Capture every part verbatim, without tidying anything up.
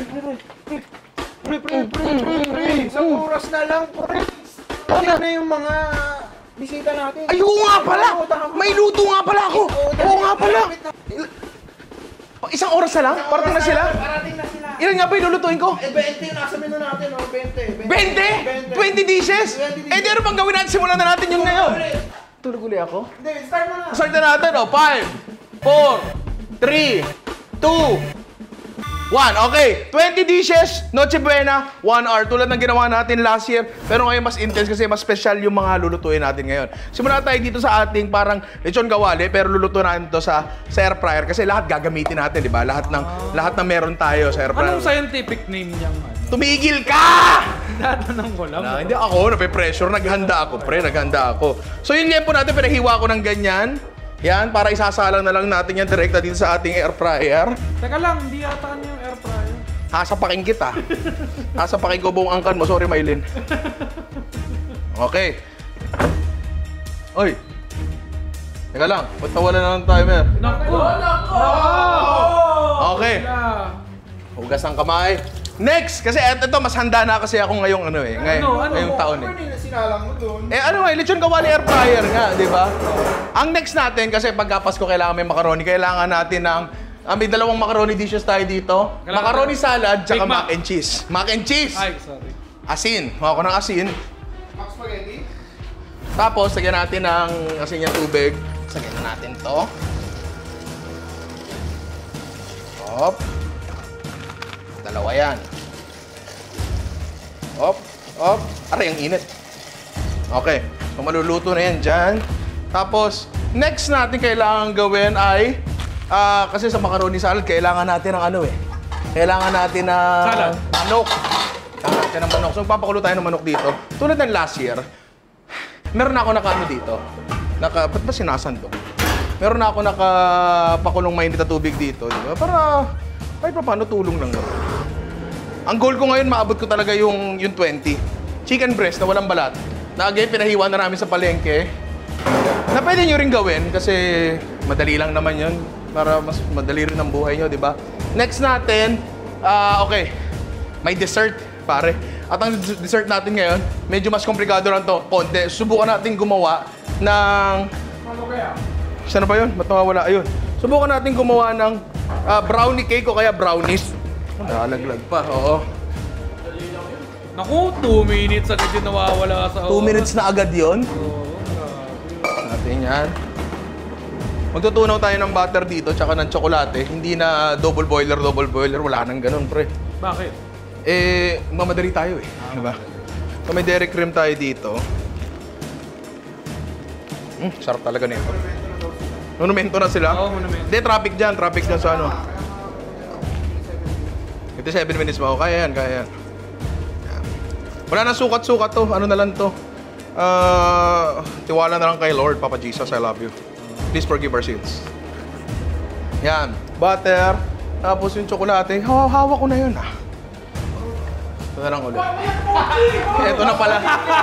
Pre, pre, pre, pre, pre. Isang oras na lang, pre. Ano na yung mga bisita natin? Ay, oo nga pala! May luto nga pala ako! Oo nga pala! Isang oras na lang? Parating na sila? Parating na sila. Ilan nga ba yung lulutuin ko? Eh, twenty yung nasa menu natin, oh. twenty. twenty? twenty dishes? Eh, di ano bang gawin natin? Simulan na natin yung ngayon. Tulog uli ako? Hindi, start mo na. Start na natin, oh. five, four, three, two, one. Okay, twenty dishes, Noche Buena, one hour. Tulad ng ginawa natin last year. Pero ngayon mas intense kasi mas special yung mga lulutuin natin ngayon. Simula tayo dito sa ating parang lechon kawali, pero luluto natin to sa, sa air fryer. Kasi lahat gagamitin natin, di ba? Lahat ng, oh. lahat ng meron tayo sa air fryer. Anong scientific name niyang ano? Tumigil ka! Tatanong ko lang. Na, hindi ako, nape-pressure. Naghanda ako, pre. Naghanda ako. So yung liempo natin, pinahiwa ko ng ganyan. Yan, para isasalang na lang natin yan direkta dito sa ating air fryer. Teka lang, hindi yata yung air fryer. Hasapakin kita. Hasapakin ko buong angkan mo. Sorry, Maylin. Okay. Oy. Teka lang, ba't nawala na ng timer? Naku! Naku! Okay. Hugas ng kamay. Next! Kasi ito, mas handa na kasi ako ngayong ano eh. Ngay Ano, ano? ngayong taon eh. Sinalang mo doon. Eh ano eh, lechon kawali air fryer nga, di ba? Ang next natin, kasi pagka Pasko kailangan may macaroni, kailangan natin ng, ah, may dalawang macaroni dishes tayo dito. Kailangan macaroni salad, tsaka Big mac Mac. and cheese. Mac and cheese! Ay, sorry. Asin. Huwag ko ng asin. Mac spaghetti? Tapos, lagyan natin ng asin yung tubig. Lagyan na natin to. Hop. Dalawa yan. Hop. Hop. Aray, ang init. Okay. So, maluluto na yan dyan. Tapos, next natin kailangan gawin ay, ah, kasi sa macaroni salad, kailangan natin ng ano eh. Kailangan natin ng Salad. manok. Kailangan natin ng manok. So, papakulo tayo ng manok dito. Tulad ng last year, meron na ako naka-ano dito. Naka, ba't ba sinasandok? Meron na ako nakapakulong mainit na tubig dito. Di ba? Para, kahit pa paano, tulong lang naman. Ang goal ko ngayon, maabot ko talaga yung, yung twenty. Chicken breast na walang balat. Na again, pinahiwa na namin sa palengke. Na pwede nyo rin gawin kasi madali lang naman yun. Para mas madali rin ang buhay nyo, di ba? Next natin, ah, uh, okay. May dessert, pare. At ang dessert natin ngayon, medyo mas komplikado lang to. Konti. Subukan natin gumawa ng... Ano kaya? Saan na ba yun? Ba't nawawala? Ayun. Subukan natin gumawa ng uh, brownie cake o kaya brownies. Nalaglag pa, oo. Naku, two minutes agad yung nawawala sa oras. Two minutes na agad yun. Oo, grabe. Natin yan. Magtutunaw tayo ng butter dito, tsaka ng tsokolate. Hindi na double boiler, double boiler. Wala nang ganun, pre. Bakit? Eh, mamadali tayo eh. Diba? So may dairy cream tayo dito. Mm, sarap talaga nito. Monumento na sila? Oo, monumento. Hindi, traffic dyan. Traffic dyan sa ano. fifty-seven minutes ba? O, kaya yan, kaya yan. Yan. Wala na sukat-sukat to. Ano na lang to. Uh, tiwala na lang kay Lord, Papa Jesus, I love you. Please forgive our sins. Yan. Butter. Tapos yung tsokolate. Hawa-hawa ko na yun ah. Ito na lang ulit. Ito na pala.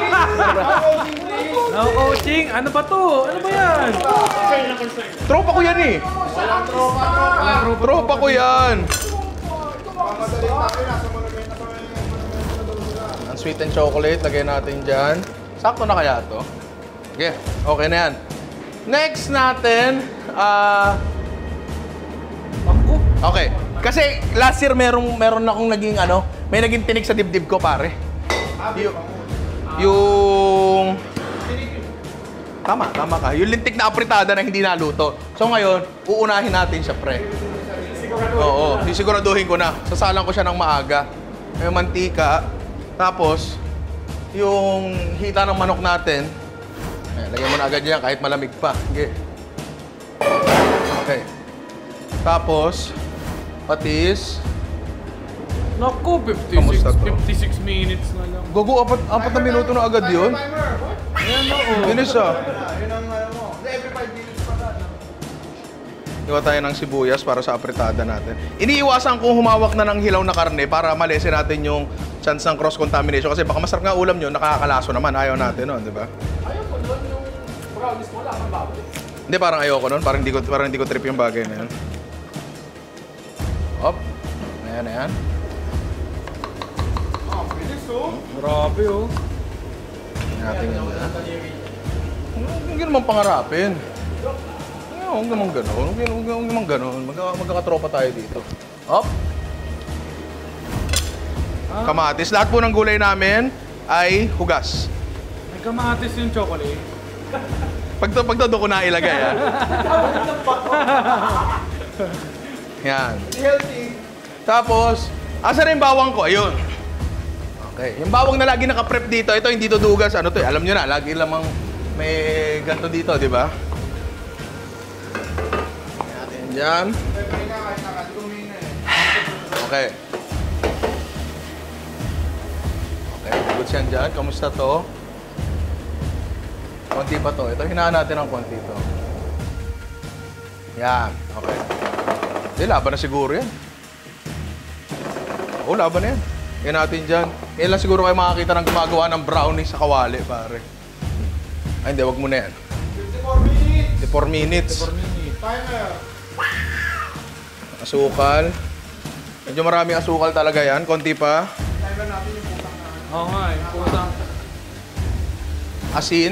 No coaching? Ano ba to? Ano ba yan? Tropa ko yan eh. Walang tropa, tropa. Walang tropa. Tropa ko yan. Mamadali tayo, nasa monumento pa rin yung Ang sweet and chocolate, lagay natin dyan. Sakto na kaya to? Okay, okay na yan. Next natin, ah... Ako? okay. Kasi last year meron, meron akong naging ano, may naging tinik sa dibdib ko, pare. Yung... yung... Tama, tama ka. Yung lintik na apritada na hindi naluto. So ngayon, uunahin natin siya, pre. Oo, sisiguraduhin ko na. Sasalang ko siya ng maaga. May mantika. Tapos, yung hita ng manok natin, ayan, lagyan mo na agad yan kahit malamig pa. Okay. Okay. Tapos, patis. Naku, Kamusta to? fifty-six minutes na lang. Gogo, apat, apat na minuto na agad yun. Ayan na, oh. Bilis ah. Yun ang ano mo. Hindi, every five minutes pa na. Iwa tayo ng sibuyas para sa apritada natin. Iniiwasan kong humawak na ng hilaw na karne para malesin natin yung chance ng cross-contamination. Kasi baka masarap nga ulam nyo, nakakalaso naman. Ayaw natin nun, di ba? Ayaw ko doon yung brownies mo, wala kang baboy. Hindi, parang ayoko nun. Parang hindi ko, parang hindi ko trip yung bagay na yan. Hop. Ayan, ayan. Grabe oh. Tingnan natin yan dyan. Huwag yun naman pangarapin. Huwag naman gano'n. Huwag naman gano'n. Magka- Magkakatropa tayo dito. Up. Ah, Kamatis. Lahat po ng gulay namin ay hugas. may kamatis yung chocolate. Pag to, pag to, doon ko na ilagay, ha? Yan. Healthy. Tapos, asa rin bawang ko? Ayun. Okay. Yung bawang na lagi nakaprep dito, ito hindi to dugas. Ano to eh? Alam nyo na, lagi lamang may ganito dito, di ba? Natin dyan. Okay. Okay, good yan dyan. Kamusta to? Konti pa to. Ito, hinaan natin ng konti to. Yan. Okay. Hindi, laban na siguro yan. Oo, laban na yan. Yan natin dyan. Yan lang siguro kayo makakita ng gumagawa ng brownie sa kawali, pare. Ay, hindi. Wag mo na yan. fifty-four minutes. fifty-four minutes. Timer. Asukal. Medyo maraming asukal talaga yan. Konti pa. Timer natin yung putang na. Oo nga eh. Pusang. Asin.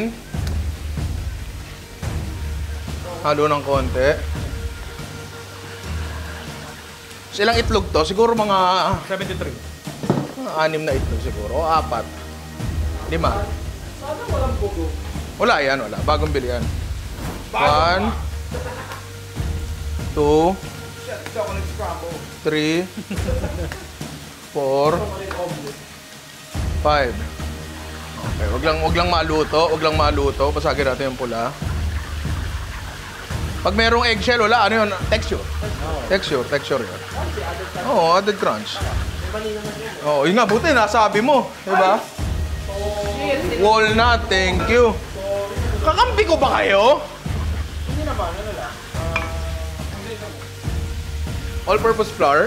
Halo ng konti. So, ilang itlog to? Siguro mga seventy-three. mga anim na itlog siguro. O apat. Lima. Sana walang bugo. Wala yan, wala. Bagong bili yan. One. Two. Shit, chocolate scramble. Three. Four. Five. Okay, wag lang, wag lang maluto. Wag lang maluto. Pasagin natin yung pula. Pag merong eggshell, wala. Ano yun? Texture. Texture, texture yun. Oo, oh, added crunch. Oo, oh, yun nga. Buti, nasabi mo. Diba? Walnut, thank you. Kakampi ko ba kayo? Hindi naman, ano lang. All-purpose flour.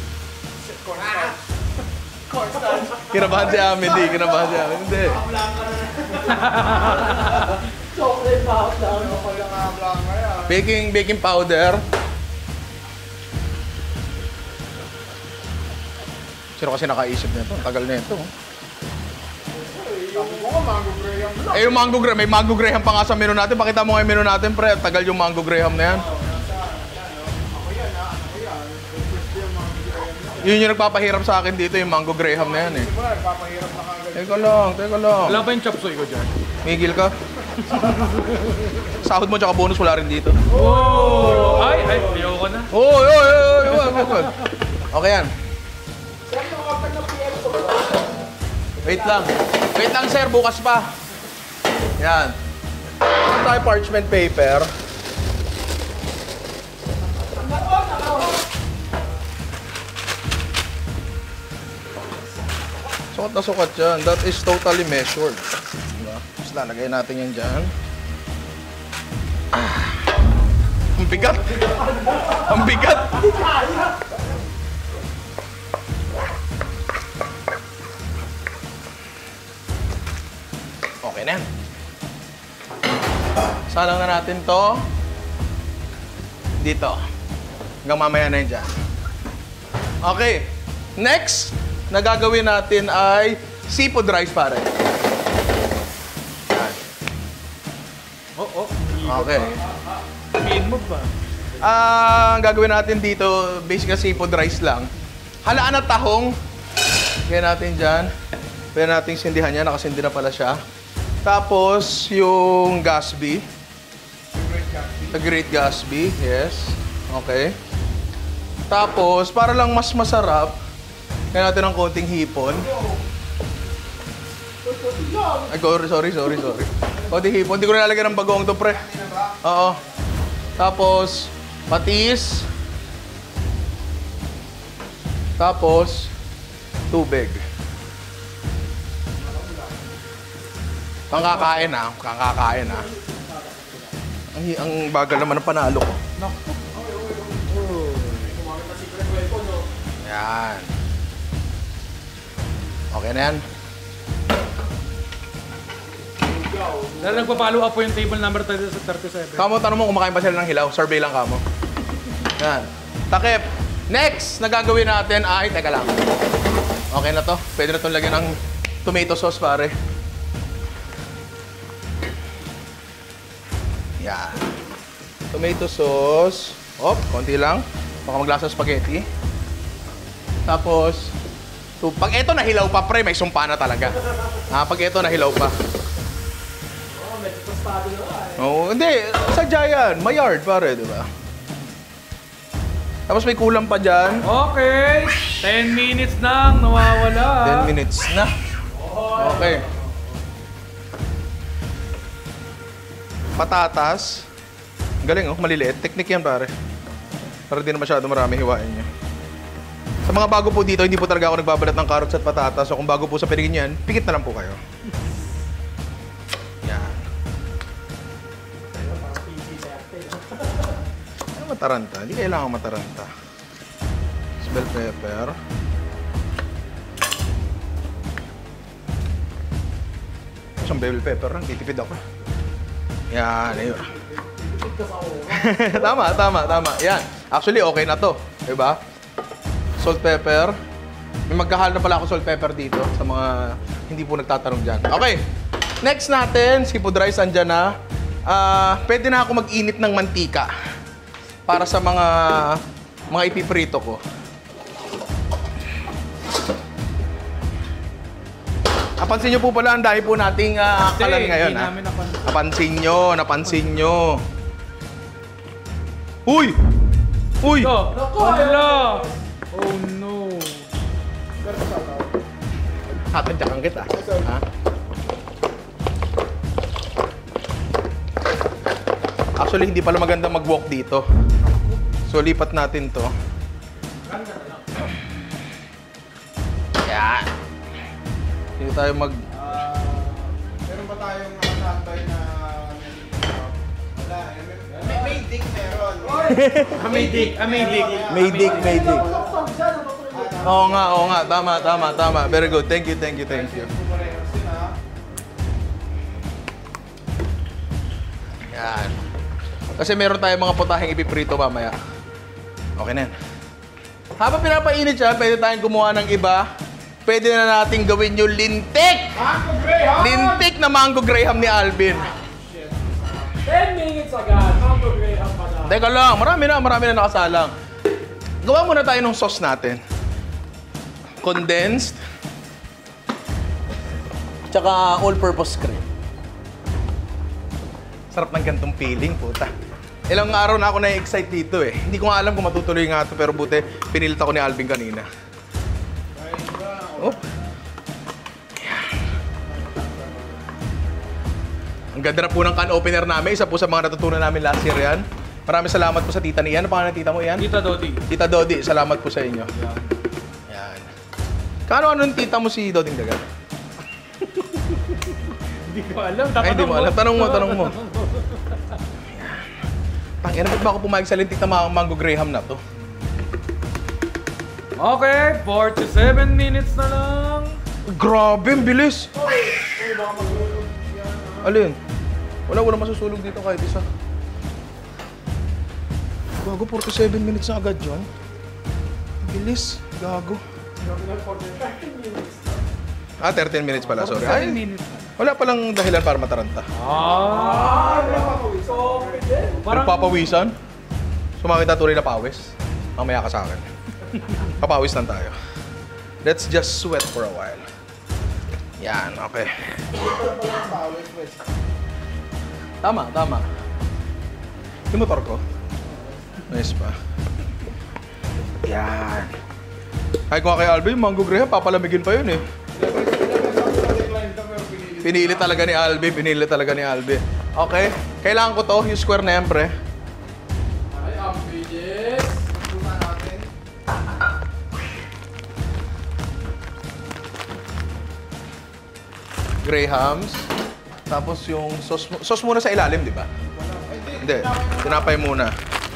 Cornstarch. Kinabahan si Amin, di. Kinabahan si Amin. Hindi. Chocolate bakit lang. Ako lang nga blank na yan. Baking, baking powder. Sino kasi nakaisip nito? Ang tagal na ito. Sabi ko nga, mango graham lang. Eh, yung mango graham. May mango graham pa nga sa menu natin. Pakita mo nga yung menu natin, pre. Ang tagal yung mango graham na yan. Ako yan ha, ako yan. First day yung mango graham lang. Yun yung nagpapahirap sa akin dito, yung mango graham na yan eh. Wala, nagpapahirap na kagad. Teka lang, teka lang. Wala ba yung chop suey ko dyan? Migil ka. Sahod mo tsaka bonus wala rin dito. Oh! Ay! Ay! Ayoko na. Oy, oy, oy, oy, oy, oy, oy. Okay yan. Sir, yung open na P M ko ba? Wait lang. Wait lang, sir. Bukas pa. Yan. Ito tayo parchment paper. Sukat na sukat yan. That is totally measured. Diba? Tapos lalagay natin yan dyan. Ah. Ang bigat. Ang bigat. Okay na yan. Salang na natin to dito. Hanggang mamaya na yan dyan. Okay. Next na gagawin natin ay seafood rice, pare. Yan. Oo. Oh, Okay. Pin mo ba? Ah, ang gagawin natin dito, basically seafood rice lang. Halaan at tahong. Lagyan natin dyan. Pwede natin sindihan yan. Nakasindi na pala siya. Tapos, yung Gatsby. The Great Gatsby. Yes. Okay. Tapos, para lang mas masarap, kaya natin ng konting hipon. Ay, sorry, sorry, sorry, sorry. Konting hipon. Hindi ko na lalagyan ng bagong to, pre. Oo. Tapos, patis. Tapos, tubig. Pangkakain ah. Pangkakain ah. Ang, ang bagal naman ng panalo ko. Yan. Okay na yan. Dahil nagpa-follow up po yung table number thirty-seven. Kamo, tanong mo, kumakain pa sila ng hilaw. Survey lang kamo. Yan. Takip. Next na gagawin natin ay, teka lang. Okay na to. Pwede na itong lagyan ng tomato sauce, pare. Yan. Tomato sauce. Op, konti lang. Baka maglasa spaghetti. Tapos, so, pag ito nahilaw pa, pre, may sumpa na talaga. Ah, pag ito nahilaw pa. Oh, medyo tostado na eh. Oo, hindi. Sadya yan. Mayard, pare, di ba? Tapos may kulang pa dyan. Okay. ten minutes nang nawawala. ten minutes na. Okay. Patatas. Galing oh, maliliit. Teknik yan pare. Para di na masyado marami hiwain niya. Sa mga bago po dito, hindi po talaga ako nagbabalat ng carrots at patatas. So kung bago po sa pinigin yan, pikit na lang po kayo. Yan. Ano mataranta? Hindi kailangan mataranta. Bell pepper. Isang bell pepper lang, titipid ako. Yan, ayun. Tama, tama, tama. Yan. Actually, okay na to. Diba? Salt, pepper. May magkahal na pala ako salt, pepper dito sa mga hindi po nagtatanong dyan. Okay. Next natin, seafood rice, andyan na. Uh, pwede na ako mag-init ng mantika para sa mga mga ipiprito ko. Napansin nyo po pala, ang dahil po nating uh, kalan ngayon. Hindi Ha? namin napansin. Napansin nyo, napansin nyo. Uy! Uy! Ito. Wala. Oh no. Tatadyakan kita. Ha? Actually, hindi pala maganda mag-walk dito. So, lipat natin to. Yan. Hindi tayo mag... Ah, meron ba tayong nakasabay na wala, eh, may, may dick meron. Amidik, amidik. May dig, may dig. Oo nga, oo nga. Tama, tama, tama. Very good. Thank you, thank you, thank you. Yan. Kasi meron tayong mga putaheng ipiprito mamaya. Okay na yan. Habang pinapainit siya, pwede tayong gumawa ng iba. Pwede na natin gawin yung lintik! Mango Graham! Lintik na mango graham ni Alvin. ten minutes agad. Mango Graham pa na. Teka lang, marami na, marami na nakasalang. Gawa muna tayo ng sauce natin. Condensed. Tsaka all-purpose cream. Sarap ng gantong feeling, puta. Ilang araw na ako na-excite dito eh. Hindi ko nga alam kung matutuloy nga ito, pero buti pinilit ako ni Alvin kanina. Oh. Ang ganda na po ng can opener namin. Isa po sa mga natutunan namin last year yan. Maraming salamat po sa tita ni Ian. Ano pangalan ng tita mo, Ian? Tita Dodi. Tita Dodi, salamat po sa inyo. Yan. Kano-ano ng tita mo si Doding Dagat? Hindi ko alam. Ay, hindi mo alam. Tanong mo, tanong mo. Tangina, ba't ba ako pumayag sa lintik na mga mango graham na to? Okay, forty-seven minutes na lang. Grabe, ang bilis! Alin? Wala, wala masusulog dito kahit isa. Gago, forty-seven minutes na agad yun. Bilis, gago. Ah, thirteen minutes pala, sorry. forty-seven Ay, minutes. wala palang dahilan para mataranta. Ah. Parang Nagpapawisan? Sumakita tuloy na pawis. Mamaya ka sa akin. Papawis lang tayo. Let's just sweat for a while. Yan, okay. Tama, tama. Yung motor ko. Nice pa. Yan. Ay, kung kay Alvin, mango graham, papalamigin pa yun eh. Pinili talaga ni Alvin, pinili talaga ni Alvin. Okay, kailangan ko to, yung square na yan, pre. Ay, ang bilis. Grahams. Tapos yung sauce, mu- sauce muna sa ilalim, di ba? Hindi, tinapay muna.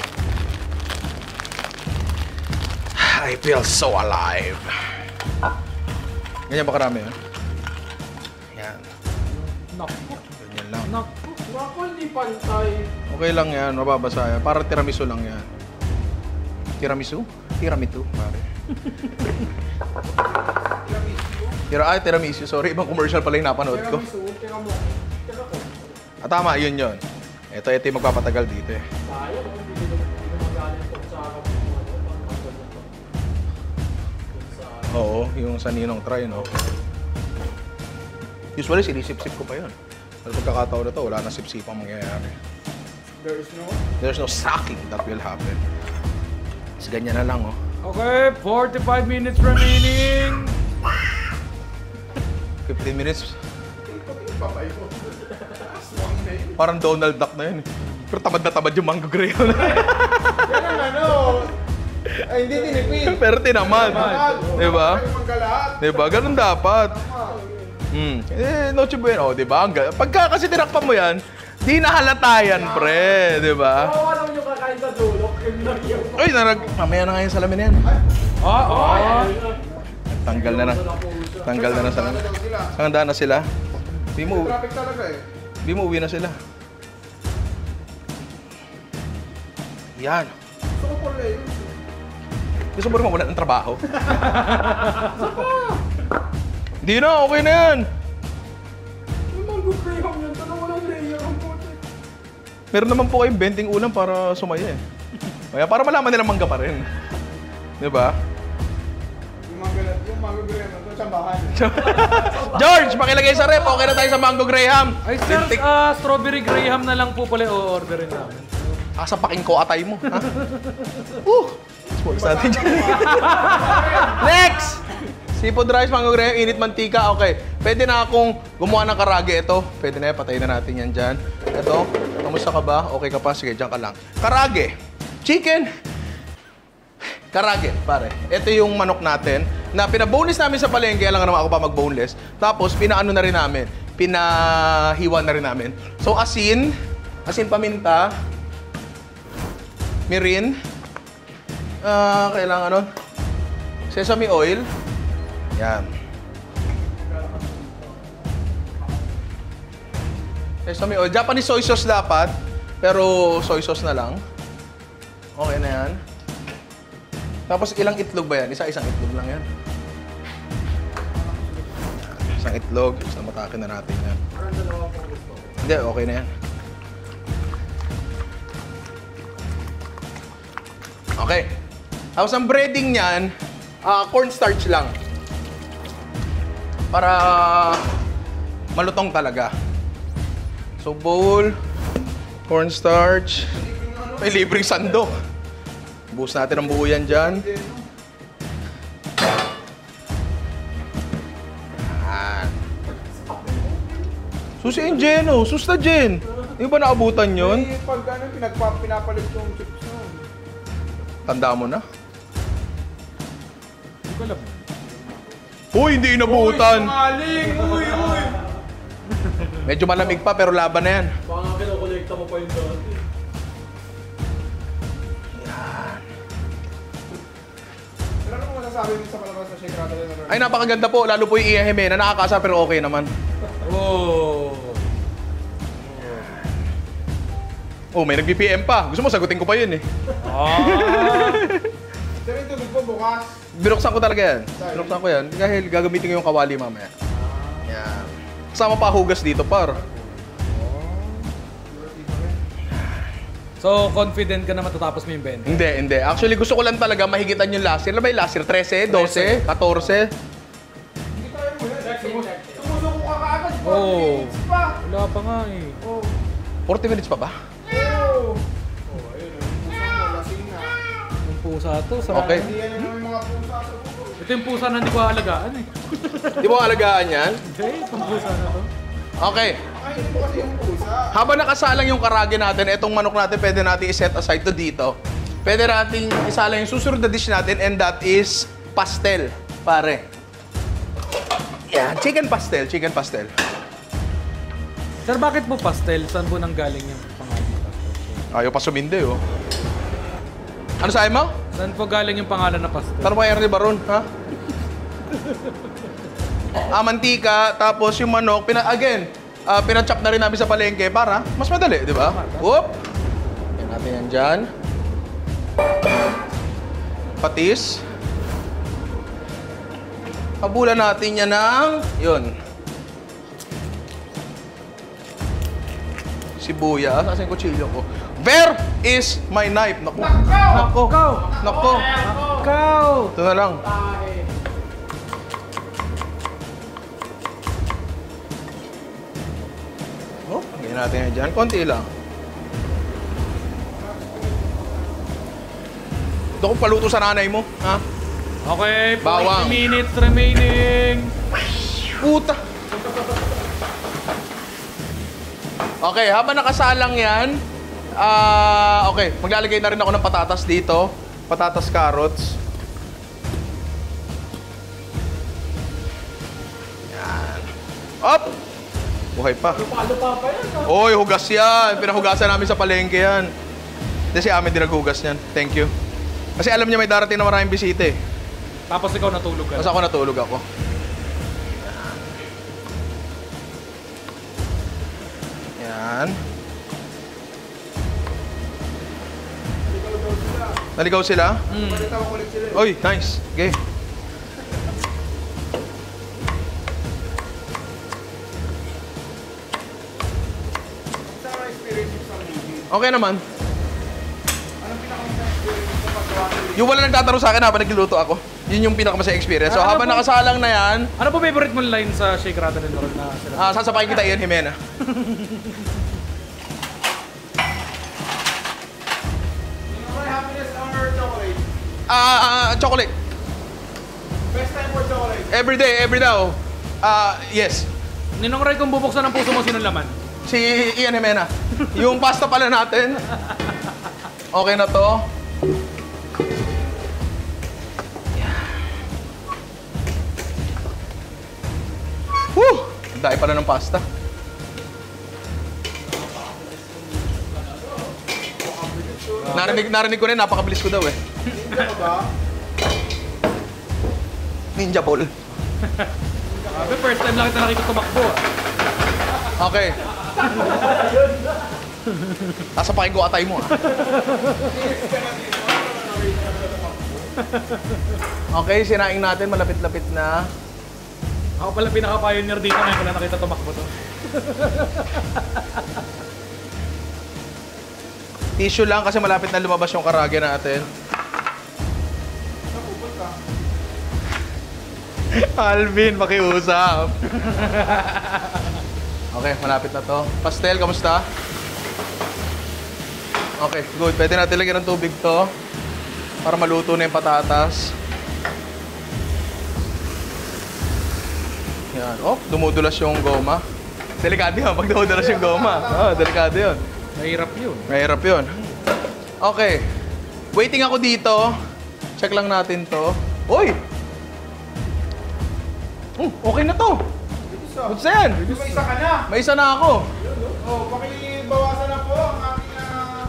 I feel so alive. Ganyan ba karami yan? Yan. Naku, Ganyan lang. naku. Naku, hindi pantay. Okay lang yan, mababasa yan. Para tiramisu lang yan. Tiramisu? Tiramisu, pare. Tira, ay, tiramisu. Sorry, ibang commercial pala yung napanood ko. Tiramisu, tira mo. Tira ko. Ah, tama, yun yun. Ito, ito yung magpapatagal dito eh. Sayang, hindi ko hindi ko magaling itong sa harap mo. Ano, pang-pagod na to. Yung sa... Oo, yung sa Ninong Try, no? Usually, sinisip-sip ko pa yun. Pero pagkakataon na to, wala na sip-sipang mangyayari. There is no... There's no sucking that will happen. Tapos ganyan na lang, oh. Okay, forty-five minutes remaining. fifteen minutes. Parang Donald Duck na yun. eh. Pero tamad na tamad yung Mango Graham. Yan ang ano... Ay, hindi tinipid. Pero tinaman. Diba? Manggalahat. Diba? Ganun dapat. Hmm. Eh, Noche Buena. Oh, diba? Ang ga- Pagka kasi tinakpan mo yan, di nahalata yan, pre. Diba? Oo, alam nyo kakain sa dulo. Yung lang yung... Uy, narag... Mamaya na nga yung salamin na yan. Ah, ah. Tanggal na na. Tanggal na na sa... Ano daw sila? Saan na sila? Di mo, Traffic talaga eh. di mo uwi na sila. Yan. Gusto ko pala yun. Gusto mo rin mawalan ng trabaho? Hindi na, okay na yan. Yung mango graham yun, tanong walang layer ang puti. Meron naman po kayong benting ulam para sumaya eh. Kaya para malaman nila mangga pa rin. Di ba? Yung manggalat, yung mango graham, ito sambahan. George, pakilagay sa rep. Okay na tayo sa Mango Graham. Ay, sir, Lintik. ah, strawberry graham na lang po pala o-orderin namin. Kasapakin ko atay mo. Ha? Uh! Sports natin dyan. Next! Seafood rice, Mango Graham, init mantika. Okay. Pwede na akong gumawa ng karage. Ito, pwede na yan. Patayin na natin yan dyan. Ito, kamusta ka ba? Okay ka pa? Sige, dyan ka lang. Karage. Chicken. Karage, pare. Ito yung manok natin na pinaboneless namin sa palengke. Alam nga naman ako pa mag-boneless. Tapos, pinaano na rin namin. Pinahiwa na rin namin. So, asin. Asin paminta. Mirin. Ah, kailangan nun. Sesame oil. Yan. Sesame oil. Japanese soy sauce dapat. Pero soy sauce na lang. Okay na yan. Tapos ilang itlog ba yan? Isa-isang itlog lang yan. Isang itlog. Isang matakin na natin yan. Hindi, okay na yan. Okay. Tapos ang breading niyan, uh, cornstarch lang. Para malutong talaga. So bowl, cornstarch, may libreng sandok. Buhos natin ang buo yan dyan. Yan. Susi and Jen, oh. Sus na Jen. Di ba naabutan yun? Eh, pag ano, pinagpa, pinapalit yung chips nun. Tanda mo na. Hindi ko alam. Uy, hindi inabutan. Maling! Uy, uy! Medyo malamig pa pero laban na yan. Baka nga kinokolekta mo pa yung dati. Pero ano mo masasabi mo sa palabas na Shake Rattle and Roll? Ay, napakaganda po. Lalo po yung Iya Jimena. Nakakasar pero okay naman. Oh. Oh, may nag-B P M pa. Gusto mo, sagutin ko pa yun eh. Ah. Sabi yung tubig po bukas. Binuksan ko talaga yan. Binuksan ko yan. Dahil gagamitin ko yung kawali mamaya. Yan. Kasama pa hugas dito, par. So, confident ka na matatapos mo yung benta? Hindi, hindi. Actually, gusto ko lang talaga mahigitan yung last year. Ano ba yung last year? thirteen, twelve, fourteen? Hindi tayo mo yan. Sumusuko ka kaagad. Oo. forty minutes pa. Wala pa nga eh. Oh. forty minutes pa ba? Oh. Oh, ayun. Yung puso mo, lasing na. Yung pusa to. Sa Okay. Hindi yan yung mga pusa sa puso. Ito yung pusa na hindi ko alagaan eh. Di mo alagaan yan? Hindi, itong pusa na to. Okay. Ay, hindi mo kasi yung pusa. Habang nakasalang yung karage natin, itong manok natin, pwede natin i-set aside to dito. Pwede natin isalang yung susunod na dish natin and that is pastel, pare. Yan, chicken pastel, chicken pastel. Sir, bakit po pastel? Saan po nang galing yung pangalan na pastel? Ayaw pa sumindi, oh. Ano sa'yo mo? Saan po galing yung pangalan na pastel? Tanong pa Ernie Baron, ha? Ah, mantika, tapos yung manok, pina again, uh, pinachop na rin namin sa palengke para mas madali, di ba? Whoop! Yan natin yan dyan. Patis. Habulan natin yan ng... Yun. Sibuyas. Asan yung kutsilyo ko? Where is my knife? Naku. Nako. Nako. Ikaw! Ito na lang. Oh, ganyan natin yan dyan. Konti lang. Ito kong paluto sa nanay mo. Ha? Okay, Bawang. forty minutes remaining. Puta! Okay, habang nakasalang yan, ah, okay, maglalagay na rin ako ng patatas dito. Patatas, carrots. Yan. Up! Buhay pa. Lupa-lupa pa yan. Oy, hugas yan. Pinahugasan namin sa palengke yan. Hindi si Amin din naghugas yan. Thank you. Kasi alam niya may darating na maraming bisita eh. Tapos ikaw natulog ka. Tapos ako natulog ako. Yan. Naligaw sila? Mm. Oy, nice. Okay. Okay naman. Yung wala nagtatanong sa akin habang nagluluto ako. Yun yung pinakamasaya experience. So Ah, ano habang po? nakasalang na yan, Ano po favorite mong line sa Shake, Rattle, and Roll na sila? ah, sasapakin kita Ian Jimena. Happiness or chocolate? Ah, ah, chocolate. Best time for chocolate. Every day, every daw. Ah, yes. Ninong Ray, kung bubuksan ang puso mo, sinong laman? Si Ian Jimena. Yung pasta pala natin. Okay na to. Woo! Dahil pala ng pasta. Narinig, narinig ko rin, napakabilis ko daw eh. Ninja ka ba? Ninja ball. Sabi, first time lang kita nakita tumakbo. ah. Okay. Sasapakin ko atay mo ah. Okay, sinaing natin, malapit-lapit na. Ako pala pinaka-pioneer dito ngayon ko lang nakita tumakbo to. Tissue lang kasi malapit na lumabas yung karage natin. Alvin, pakiusap. Okay, malapit na to. Pastel, kamusta? Okay, good. Pwede natin lagyan ng tubig to para maluto na yung patatas. Yan. Oh, dumudulas yung goma. Delikado yun pag dumudulas yung goma. Oh, delikado yun. Mahirap yun. Mahirap yun. Okay. Waiting ako dito. Check lang natin to. Uy! Hmm, okay na to. What's yan? May isa ka na. May isa na ako. Oh, pakibawasan na po ang aking ah,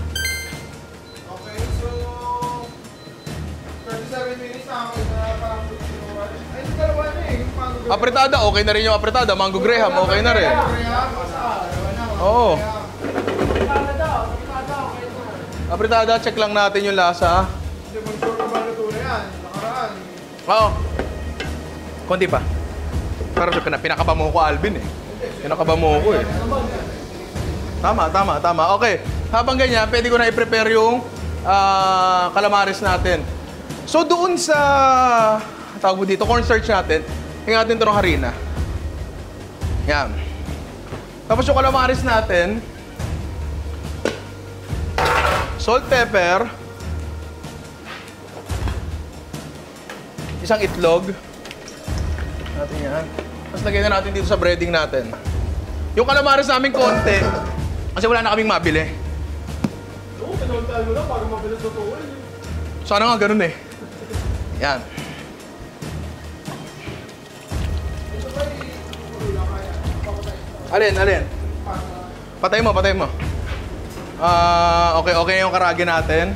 okay, so thirty-seven minutes na ako na parang ay, yung dalawa na eh. Yung mango graham. Apretada, okay na rin yung apretada. Mango Graham, okay na rin. Graham, basta, dalawa na. Oo. Graham. Apretada, check lang natin yung lasa. Hindi mo sure kung ba luto na yan. Nakaraan. Oo. Konti pa. Pero pina pinakaba mo ko, Alvin eh. Pinakaba mo ko eh. Tama, tama, tama. Okay. Habang ganyan, pwede ko na i-prepare yung ah, calamares natin. So doon sa, tawag mo dito, cornstarch natin, hingin natin ito ng harina. Yan. Tapos yung calamares natin, salt, pepper, isang itlog, natin yan. Tapos lagyan na natin dito sa breading natin. Yung calamares namin konti, kasi wala na kaming mabili. Oo, pinuntahan mo lang bago mabilis lutuin. Sana nga ganun eh. Yan. Alin, alin? Patay mo, patay mo. Ah, okay, okay yung karage natin.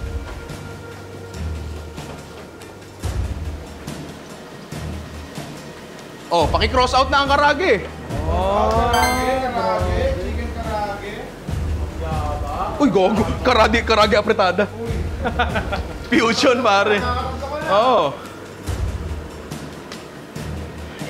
Oh, paki-cross out na ang karage. Karage, karage, chicken karage. Uy, gogo. Karage, karage apretada. Fusion, pare. Oo.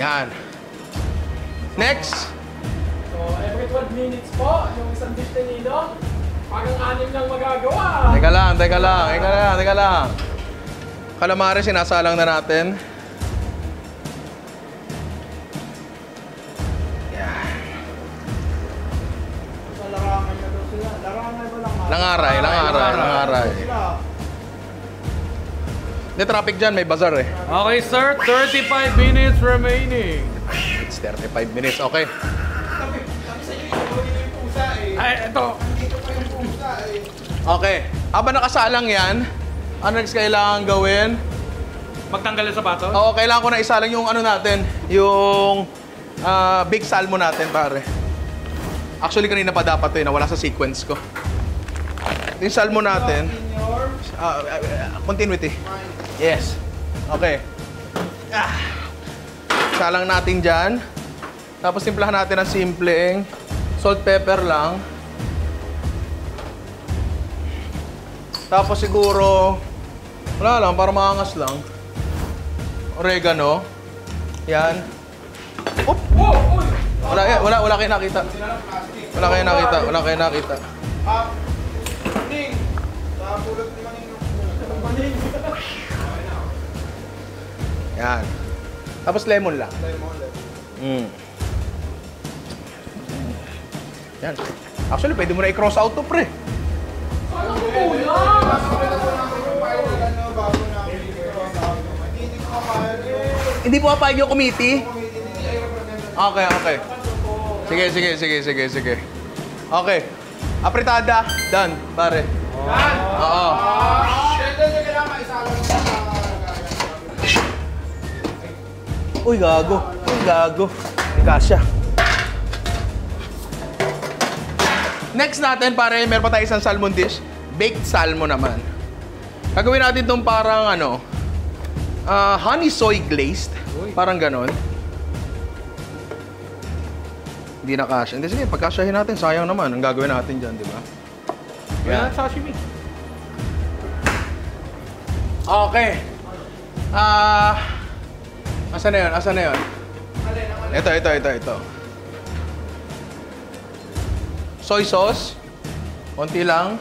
Yan. Next. So, every twelve minutes po, yung isang dish na nilo, parang anim lang magagawa. Teka lang, teka lang, teka lang, teka lang. Calamari, sinasalang na natin. Sa larangan na daw sila. Larangan ba lang? Langaray, langaray, langaray. Hindi, traffic dyan, may bazaar eh. Okay, sir. thirty-five minutes remaining. It's thirty-five minutes, okay. Sabi, sabi sa inyo, dito yung pusa eh. Ay, ito. Dito pa yung pusa eh. Okay. Habang nakasalang yan, ano next kailangan gawin? Magtanggal yung sapatos? Oo, kailangan ko na isalang yung ano natin, yung ah, big salmo natin, pare. Actually, kanina pa dapat to eh, nawala sa sequence ko. Yung salmo natin, Senior, ah, ah, ah, continuity. Yes. Okay. Ah. Salang natin dyan. Tapos timplahan natin ng simpleng salt, pepper lang. Tapos siguro, wala lang, para maangas lang. Oregano. Yan. Oop! Wala, eh, wala, wala kayo nakita. Wala kayo nakita, wala kayo nakita. ah, Ning, sa pulot ni Maning. Maning. Yan. Tapos lemon lang. Lemon, lemon. Mm. Yan. Actually, pwede mo na i-cross out to, pre. Ano ko kulang? Hindi po papayag yung committee? Okay, okay. Sige, sige, sige, sige, sige. Okay. Apritada. Done, pare. Oo. Uy, gago. Uy, gago. May kasya. Next natin, pare, meron pa tayo isang salmon dish. Baked salmon naman. Gagawin natin itong parang ano, ah, honey soy glazed. Parang ganon. Hindi na kasya. Hindi, sige, pagkasyahin natin, sayang naman. Ang gagawin natin dyan, di ba? Yan, sashimi. Okay. Ah... asan na yun? Asan na yun? Ito, ito, ito, ito. Soy sauce. Konti lang.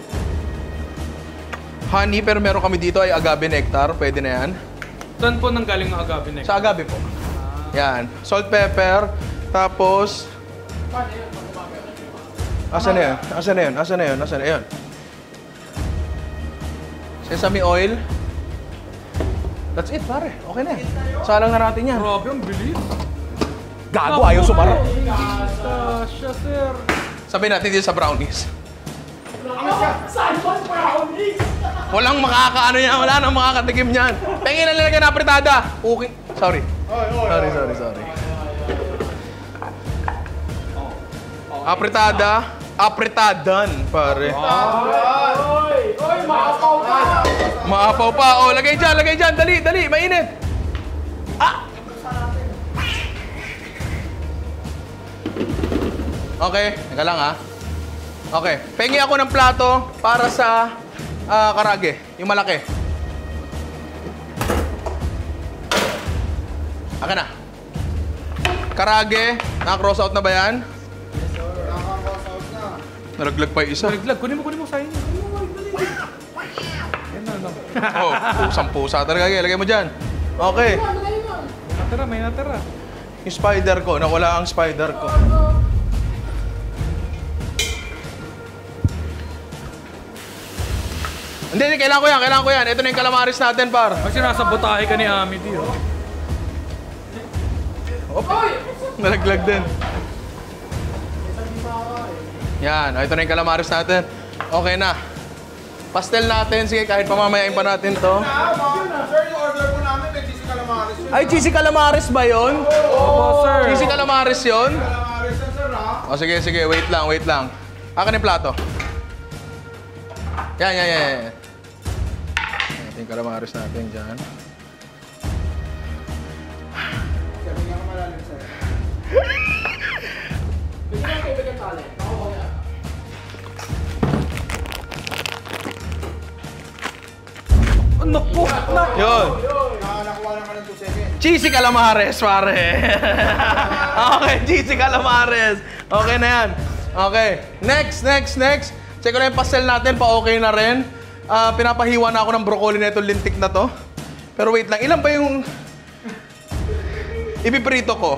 Honey, pero meron kami dito ay agave nectar. Pwede na yan. Saan po nanggaling ang agave next? Sa agave po. Yan. Salt, pepper. Tapos... Asan na yun? Asan na yun? Asan na yun? Asan na yun? Sesame oil. That's it, pare. Okay na. Salang na natin yan. Grabe, ang bilis. Gago, ayaw sumara. Kasha, sir. Sabihin natin dito sa brownies. Salmon brownies! Walang makakaano yan. Wala nang makakatikim niyan. Pengin na nilagyan na apritada. Okay. Sorry. Sorry, sorry, sorry. Apritada. Apritadan, pare. Oy! Oy! Maapaw ka! Maapaw pa. Oh, lagay dyan, lagay dyan. Dali, dali. Mainit. Ah! Okay. Teka lang, ha. Okay. Pengi ako ng plato para sa ah, karage. Yung malaki. Akin na. Karage. Naka-cross out na ba yan? Nalaglag pa yung isa. Naglag, kunin mo, kunin mo sa inyo. Yan na, no. Oh, pusang-pusa talaga. Lagay mo dyan. Okay. May natira, may natira. Yung spider ko, nawala ang spider ko. Hindi, hindi, kailangan ko yan, kailangan ko yan. Ito na yung calamaris natin, par. Kasi nasa botahe ka ni Amity, oh. Op, nalaglag din. Yan, ito na yung calamaris natin. Okay na. Pastel natin, sige, kahit pamamayain pa natin to. Sir, yung order po namin, may cheesy calamaris yun. Ay, cheesy calamaris ba yun? Opo, sir. Cheesy calamaris yun? Calamaris yan, sir, ha? O sige, sige, wait lang, wait lang. Akin yung plato. Yan, yan, yan, yan. Ito yung calamaris natin dyan. Sabi nga ka malalim, sir. Bigyan ng tubig ang tali. Ako ko yan. Ano po? Yun. Ah, nakuha lang ka ng two seconds. Cheesy calamares, pare. Okay, cheesy calamares. Okay na yan. Okay. Next, next, next. Check ko na yung pastel natin. Pa-okay na rin. Ah, pinapahiwa na ako ng broccoli na itong lintik na to. Pero wait lang. Ilan ba yung ipiprito ko?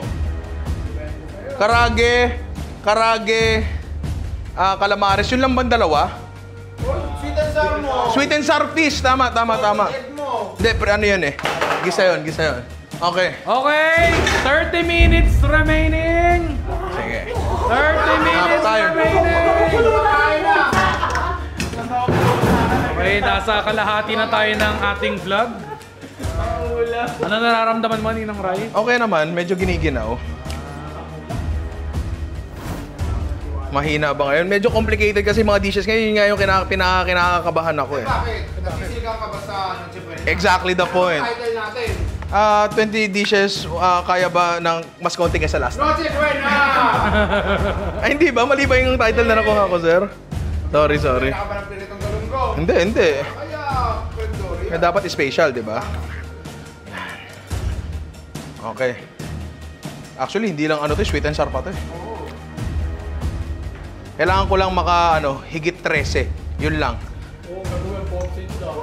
Karage, karage, ah, calamares. Yun lang ba dalawa? Sweet and sour mo. Sweet and sour fish. Tama, tama, tama. Egg mo. Hindi, pero ano yun eh. Gisa yun, gisa yun. Okay. Okay, thirty minutes remaining. Sige. thirty minutes tayo. remaining. Okay, nasa kalahati na tayo ng ating vlog. Ano nararamdaman mo, Ninang Rai? Okay naman, medyo giniginaw. Mahina ba ngayon? Medyo complicated kasi mga dishes ngayon. Yun nga yung kina- pinaka- kinakakabahan ako eh. Bakit? Nagsisigaw ka ba sa ano, Chipre? Exactly the point. Title natin. Ah, twenty dishes, ah, kaya ba ng mas konti kaysa last? No, Chipre na! Ay, hindi ba? Mali ba yung title na nakuha ko, sir? Sorry, sorry. Kaya ka ba ng piritong galunggo? Hindi, hindi. Kaya, Pendori. Kaya dapat special, di ba? Okay. Actually, hindi lang ano to, sweet and sour pa to eh. Kailangan ko lang maka, ano, higit thirteen. Yun lang. Oo, gagawin fourteen daw.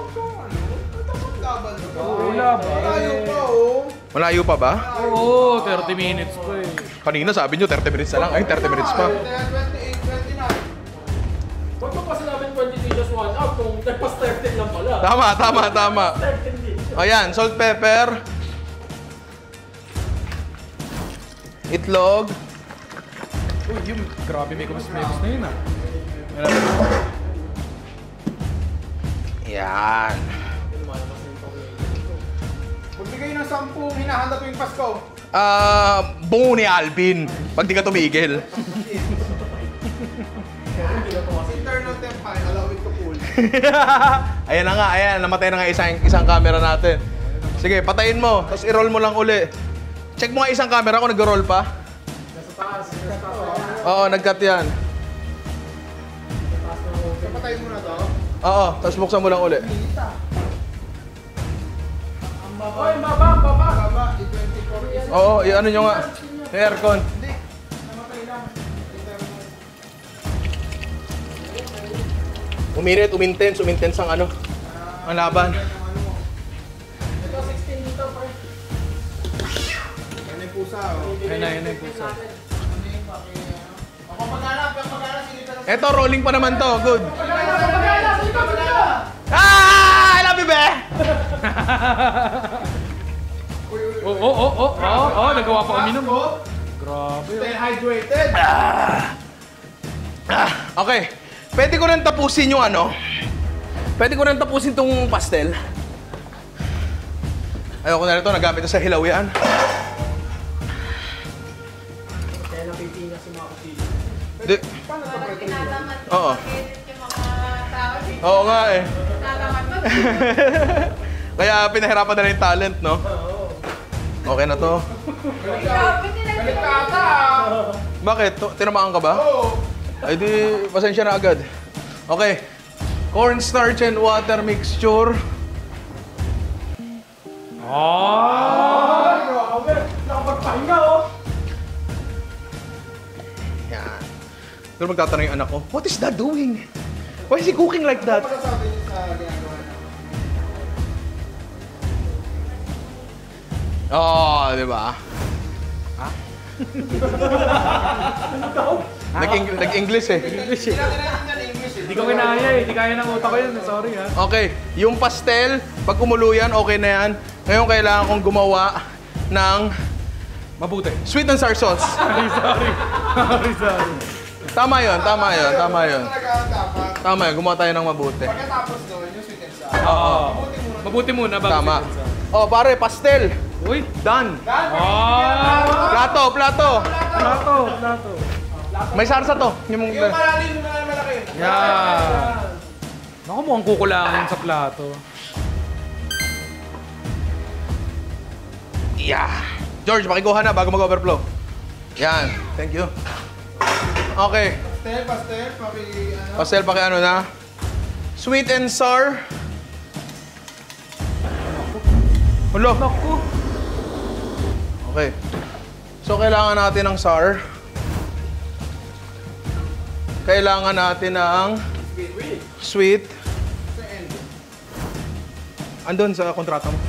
Wala ba? Tayo pa, oh. Malayo pa ba? Oo, thirty minutes pa eh. Kanina sabi nyo, thirty minutes na lang. Ay, thirty minutes pa. twenty-eight, twenty-nine. Ba't pa pa sinabing twenty dishes one out kung nagpas thirteen lang pala? Tama, tama, tama. thirteen dishes. Ayan, salt, pepper. Itlog. Uy, yung grabe may kumas may na yun ah. Yan. Magbigay ng sampung hinahanda tuwing Pasko. Ah, bungo ni Alvin. Pag di ka tumigil. Internal tempo, allow it to cool. Ayan na nga, ayan. Namatay na nga isang, isang camera natin. Sige, patayin mo. Tapos i-roll mo lang uli. Check mo nga isang camera kung nag-roll pa. Nasa taas, nasa taas. Oo, nag-cut yan. Kapatayin mo na to. Oo, tapos buksan mo lang uli. Oy, baba, baba! Baba, i-twenty-four is... Oo, i-ano nyo nga. Yung aircon. Uminit, umintense, umintense ang ano. Ang laban. Ito, sixteen dito, pre. Yan yung pusa, oh. Ayun na, yun na yung pusa. Ako mag-anak, yung mag-anak, sinita na... Eto, rolling pa naman to. Good. Pagkala, pagkala, sige ka, pagkala! Ah! I love you, be! Oo, oo, oo, oo, oo, oo, nagawa pa uminom. Grabe. Stay hydrated. Okay. Pwede ko nang tapusin yung ano. Pwede ko nang tapusin tong pastel. Ayoko na ito, nagamit ito sa hilaw yan. Kaya napipinya si mga kusili. Di, Parang kinalaman ko. Oo. Edit yung mga tao dito. oo nga eh. Kinalaman mo. Kaya pinahirapan na rin yung talent, no? Okay na to. Grabe nila Galit ka ata, ah. Bakit? Tu- Tinamaan ka ba? Oo. Ay di, pasensya na agad. Okay. Cornstarch and water mixture. Ah! Grabe, nakapagpahinga, oh! Yan. Pero magtatanong yung anak ko, what is that doing? Why is he cooking like that? Ano masasabi niyo sa ginagawa na? Oo, oh, di ba? Nag-Eng- Nag-English eh. English eh. Hindi natin natin yan English, eh. Hindi ko kinaya eh. Hindi kaya ng utak ko yun. Sorry ha. Okay, yung pastel, pag kumulo yan, okay na yan. Ngayon kailangan kong gumawa ng Mabuti. sweet and sour sauce. Sorry, sorry. Sorry, sorry. Tama yon, tama yon, tama yon. Talaga ang dapat. Tama yun, gumawa tayo ng mabuti. Pagkatapos doon, yung sweet and sour. Oo. Mabuti muna. Mabuti muna bago Tama. si Vincent. Oh, pare, pastel. Uy! Done. Ah! Plato, plato. Plato, plato. May sarsa to. Yung, Yung malalim, yung malalim malaki. Yeah. Naku, mukhang kukulangin sa plato. yeah. George, makikuha na bago mag-overflow. Yan. Thank you. Okay. Pastel, pastel, paki ano. Pastel pa kay ano na? Sweet and sour. Hulo. Naku! Okay. So, kailangan natin ng sour. Kailangan natin ng sweet. Andun sa kontrata mo.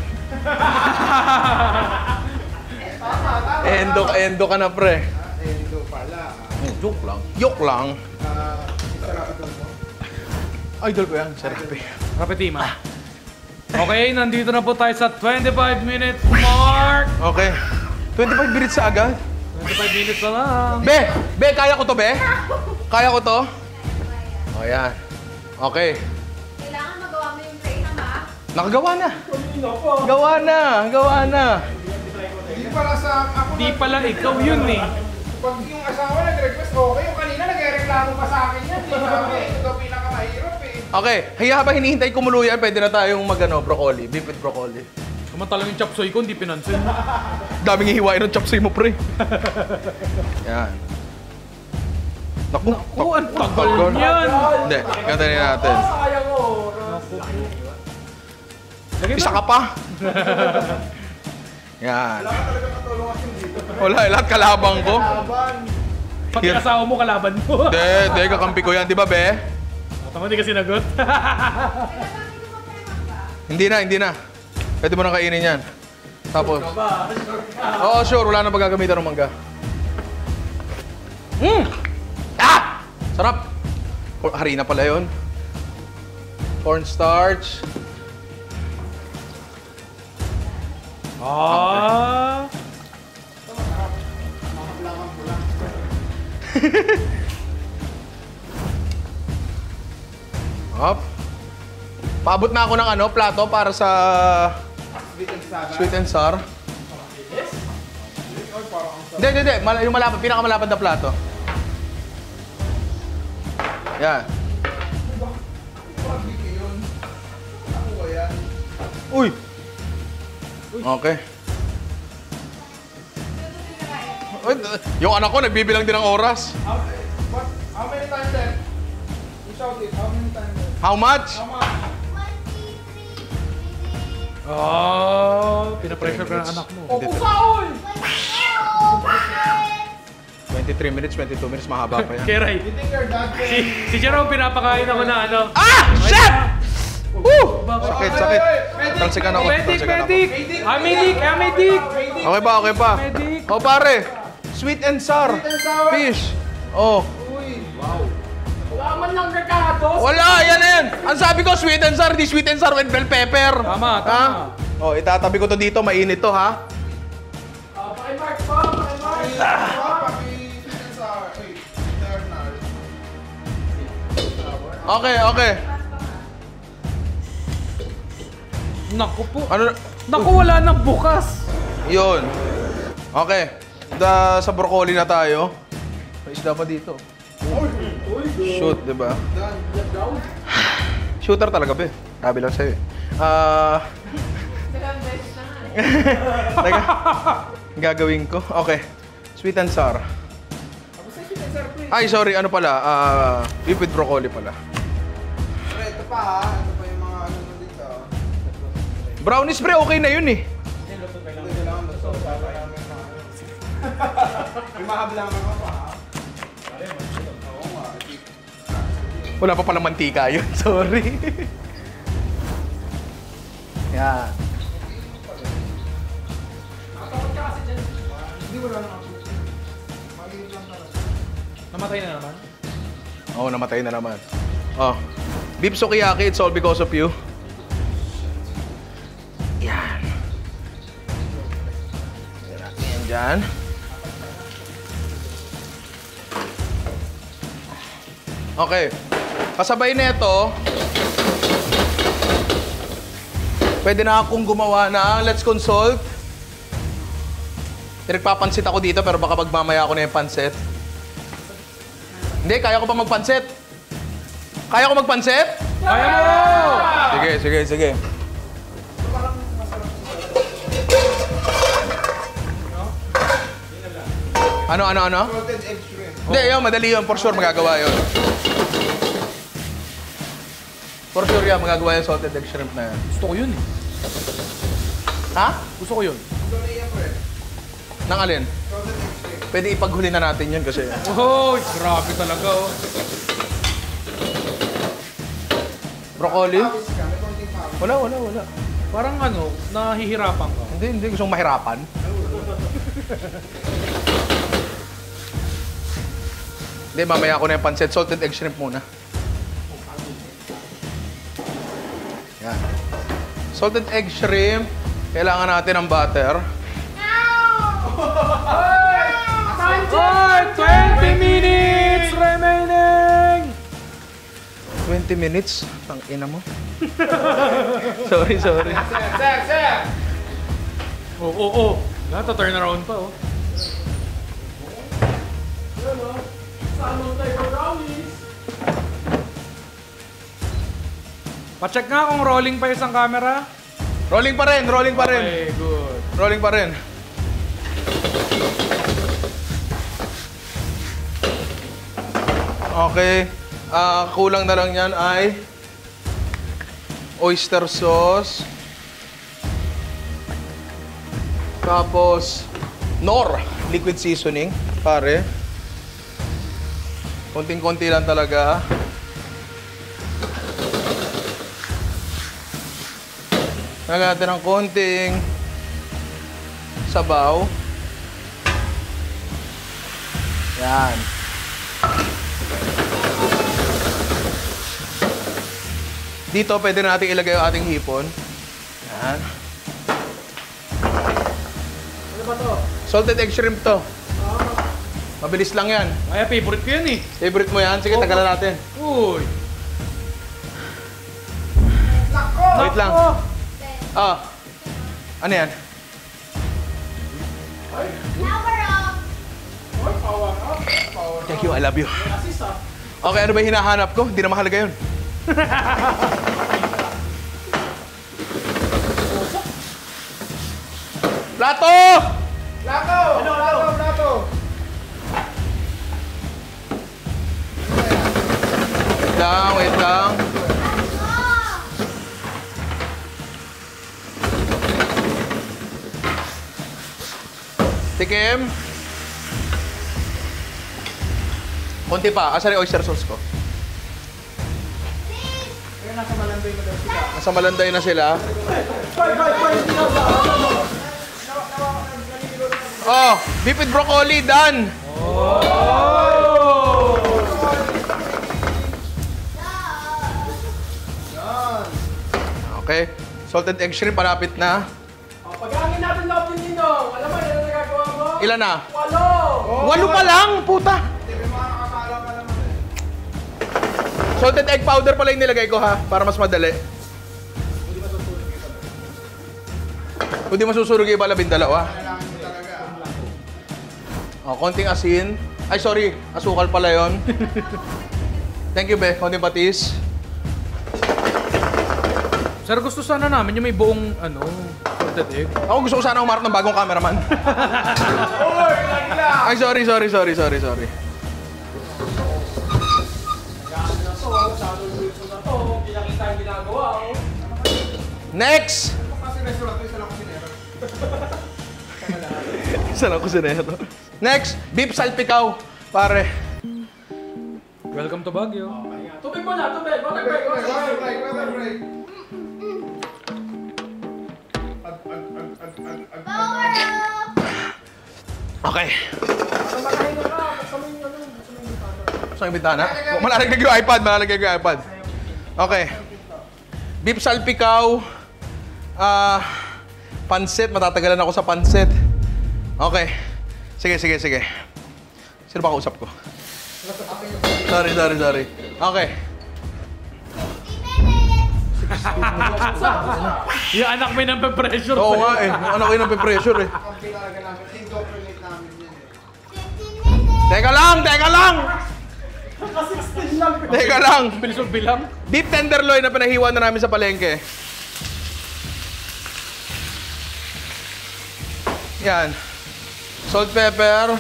Endo, endo ka na, pre. Endo pala. Oh, joke lang. Joke lang. Ah, sarap ito mo. Idol ko yan, Serapi. Rapetima. Okay, nandito na po tayo sa twenty-five minutes mark. Okay. twenty-five minutes sa agad. twenty-five minutes na lang. Be! Be, kaya ko to, be? Kaya ko to? O, yan. Okay. Kailangan magawa mo yung tray na ma. Nakagawa na. Gawa na. Gawa na. Hindi pala sa ako. Di pala ikaw yun eh. Pag yung asawa nag-request, okay. Yung kanina nag-reklamo pa sa akin yan. Di sabi, ito daw pinakamahirap eh. Okay. Kaya habang hinihintay kumulo yan, pwede na tayong mag-ano, broccoli. Beef with broccoli. Samantalang yung chop suey ko, hindi pinansin. Daming hihiwain ng chop suey mo, pre. Yan. Naku. Naku, ang tagal niyan. Hindi. Gantanin natin. Sayang mo. Lagay Isa ba? ka pa. Yan. Wala, eh, lahat kalabang ko. Pati asawa mo, kalaban mo. Hindi, hindi, kakampi ko yan. Di ba, be? Tama, hindi ka sinagot. Hindi na, hindi na. Pwede mo na kainin yan. Tapos. Oo, sure. Wala na pagagamitan ng mangga. Mmm! Ah! Sarap! Or- Harina pala yun. Cornstarch. Ah. Up. Paabot na ako ng ano, plato para sa sweet and sour. Hindi, hindi, hindi. Mal- yung malapad, pinakamalapad na plato. Yan. Uy! Okay. Uy, yung anak ko, nagbibilang din ng oras. How, what, how many times then? You shout it. How many times then? How much? How much? Oh, pinapressure ka ng anak mo. O, kusaol! twenty-three minutes, twenty-two minutes, mahaba pa yan. Keray, You think your dad si, can... si Jerome pinapakain ako na ano. Ah! Shit! Woo! Sakit, sakit. Talsikan ako. Medic, talsikan ako. medic! Ah, medic! Ah, medic! Okay pa, okay pa. Medic. Oh, pare. Sweet and sour. Sweet and sour. Fish. Oh. Uy! Wala man lang nagkahatos. Wala, yan na yan. Ang sabi ko, sweet and sour, di sweet and sour with bell pepper. Tama, Ha? tama. Oh, itatabi ko to dito, mainit to, ha? Ah, pakimark pa, pakimark. Ah, paki- sweet and sour. Wait, internal. Okay, okay. Naku po. Ano na? Naku, wala nang bukas. Yun. Okay. Da, sa broccoli na tayo. May isda pa dito. Shoot, di ba? Shooter talaga, be. Sabi lang sa'yo eh. Ah... Dalawang beses na nga. Teka. Gagawin ko. Okay. Sweet and sour. Ay, sorry. Ano pala? Ah, beef with broccoli pala. Pero ito pa ha. Ito pa yung mga ano mo dito. Brownies, pre. Okay na yun eh. Hindi, kailangan ba ito? Para namin mga ano. May mahablangan ka pa ha. Oo nga. Wala pa palang mantika yun. Sorry. Yan. Hindi, wala na ako. Maliit lang talaga. Namatay na naman. Oo, oh, namatay na naman. Oh. Beef sukiyaki, it's all because of you. Yan. Yan natin yan dyan. Okay. Kasabay na ito, pwede na akong gumawa ng let's consult. Pinagpapansit ako dito pero baka magmamaya ako na yung pansit. Hindi, kaya ko pa magpansit. Kaya ko magpansit? Kaya mo! Sige, sige, sige. Ano, ano, ano? Salted egg shrimp. Hindi, yun, madali yun. For sure, magagawa yun. For sure yan, magagawa yung salted egg shrimp na yan. Gusto ko yun eh. Ha? Gusto ko yun. Ito na iya, pre. Nang alin? Pwede ipaghuli na natin yun kasi... Oh, grabe talaga oh. Broccoli? Wala, wala, wala. Parang ano, nahihirapan ka. Hindi, hindi. Gusto kong mahirapan. Hindi, mamaya ako na yung pancit. Salted egg shrimp muna. Yan. Salted egg shrimp. Kailangan natin ng butter. Oh, twenty minutes remaining! twenty minutes? Ang ina mo. Sorry, sorry. Sir, sir! Oo, oh, oo, oh, oh. Nata-turn around pa oh. Pa-check nga kung rolling pa isang camera. Rolling pa rin, rolling pa rin. Okay, good. Rolling pa rin. Okay. Ah, kulang na lang yan ay oyster sauce. Tapos Knorr liquid seasoning, pare. Konting-konti lang talaga. Lagyan natin ng konting sabaw. Yan. Dito, pwede na natin ilagay yung ating hipon. Yan. Ano ba to? Salted egg shrimp to. Mabilis lang yan. Ay, favorite ko yan eh. Favorite mo yan? Sige, tagalan natin. Uy. Wait lang. Ah. Ano yan? Power up! Thank you, I love you. Okay, ano ba yung hinahanap ko? Hindi na mahalaga yun. Plato! Plato! Plato! Plato! Wait lang, wait lang. Tikim. Konti pa. Asan yung oyster sauce ko? Kaya nasa malanday mo daw sila. Nasa malanday na sila. Oh, beef with broccoli, done! Okay. Salted egg shrimp, palapit na. Oh, pag-aangin natin loob din dito. Alam mo, yan ang nagagawa mo? Ilan na? Walo! Walo pa lang, puta! Hindi, may mga nakakala pa naman eh. Salted egg powder pala yung nilagay ko ha, para mas madali. Hindi masusunog yung iba labing dalawa. Kailangan mo talaga. Oh, konting asin. Ay, sorry. Asukal pala yon. Thank you, be. Konting patis. Sir, gusto sana namin yung may buong, ano, salted egg. Ako gusto ko sana umarap ng bagong cameraman. Ay, sorry, sorry, sorry, sorry, sorry. Pag-aangin na to, masyado yung wilson na to. Pinakita yung ginagawa, oh. Next! Kasi restaurant ko, isa lang kusinero. Isa lang kusinero. Next, beef salpikaw. Pare. Welcome to Baguio. Tubig mo na, tubig. Water break, water Water break. break, water break. Ag, ag, ag, ag, ag, ag, Power up! Okay. Ano makahinga ka? Buksan mo yung ano, buksan mo yung bintana. Saan yung bintana? Malalagay yung iPad, malalagay yung iPad. Okay. Beef salpikaw. Ah, pansit. Matatagalan ako sa pansit. Okay. Sige, sige, sige. Sino ba kausap ko? Sorry, sorry, sorry. Okay. Yung anak mo yung pressure Oo nga eh. Ano ko yun ang pressure eh. Ang pinalaga namin, indoctrinate namin yan eh. fifteen minutes! Teka lang, teka lang! sixteen lang. Teka lang. Bilis mo bilang. Beef tenderloin na pinahiwa na namin sa palengke. Yan. Salt, pepper.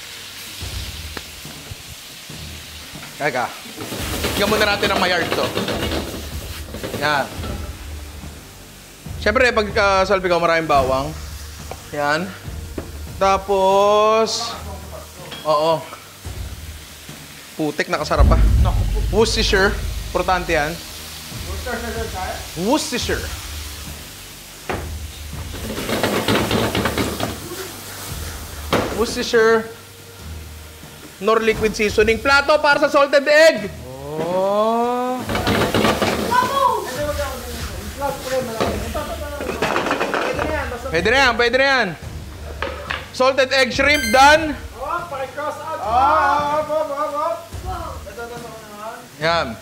Teka. Tignan muna natin ang mayard to. Yan. Siyempre, pag uh, salpikaw, maraming bawang. Yan. Tapos... Oo. Putik, nakasarap pa. Worcestershire. Importante yan. Worcestershire. Worcestershire. Nor liquid seasoning. Plato para sa salted egg. Oh. Pwede na yan, pwede na yan. Salted egg shrimp done. Ah, hop, hop, hop, hop. Yan.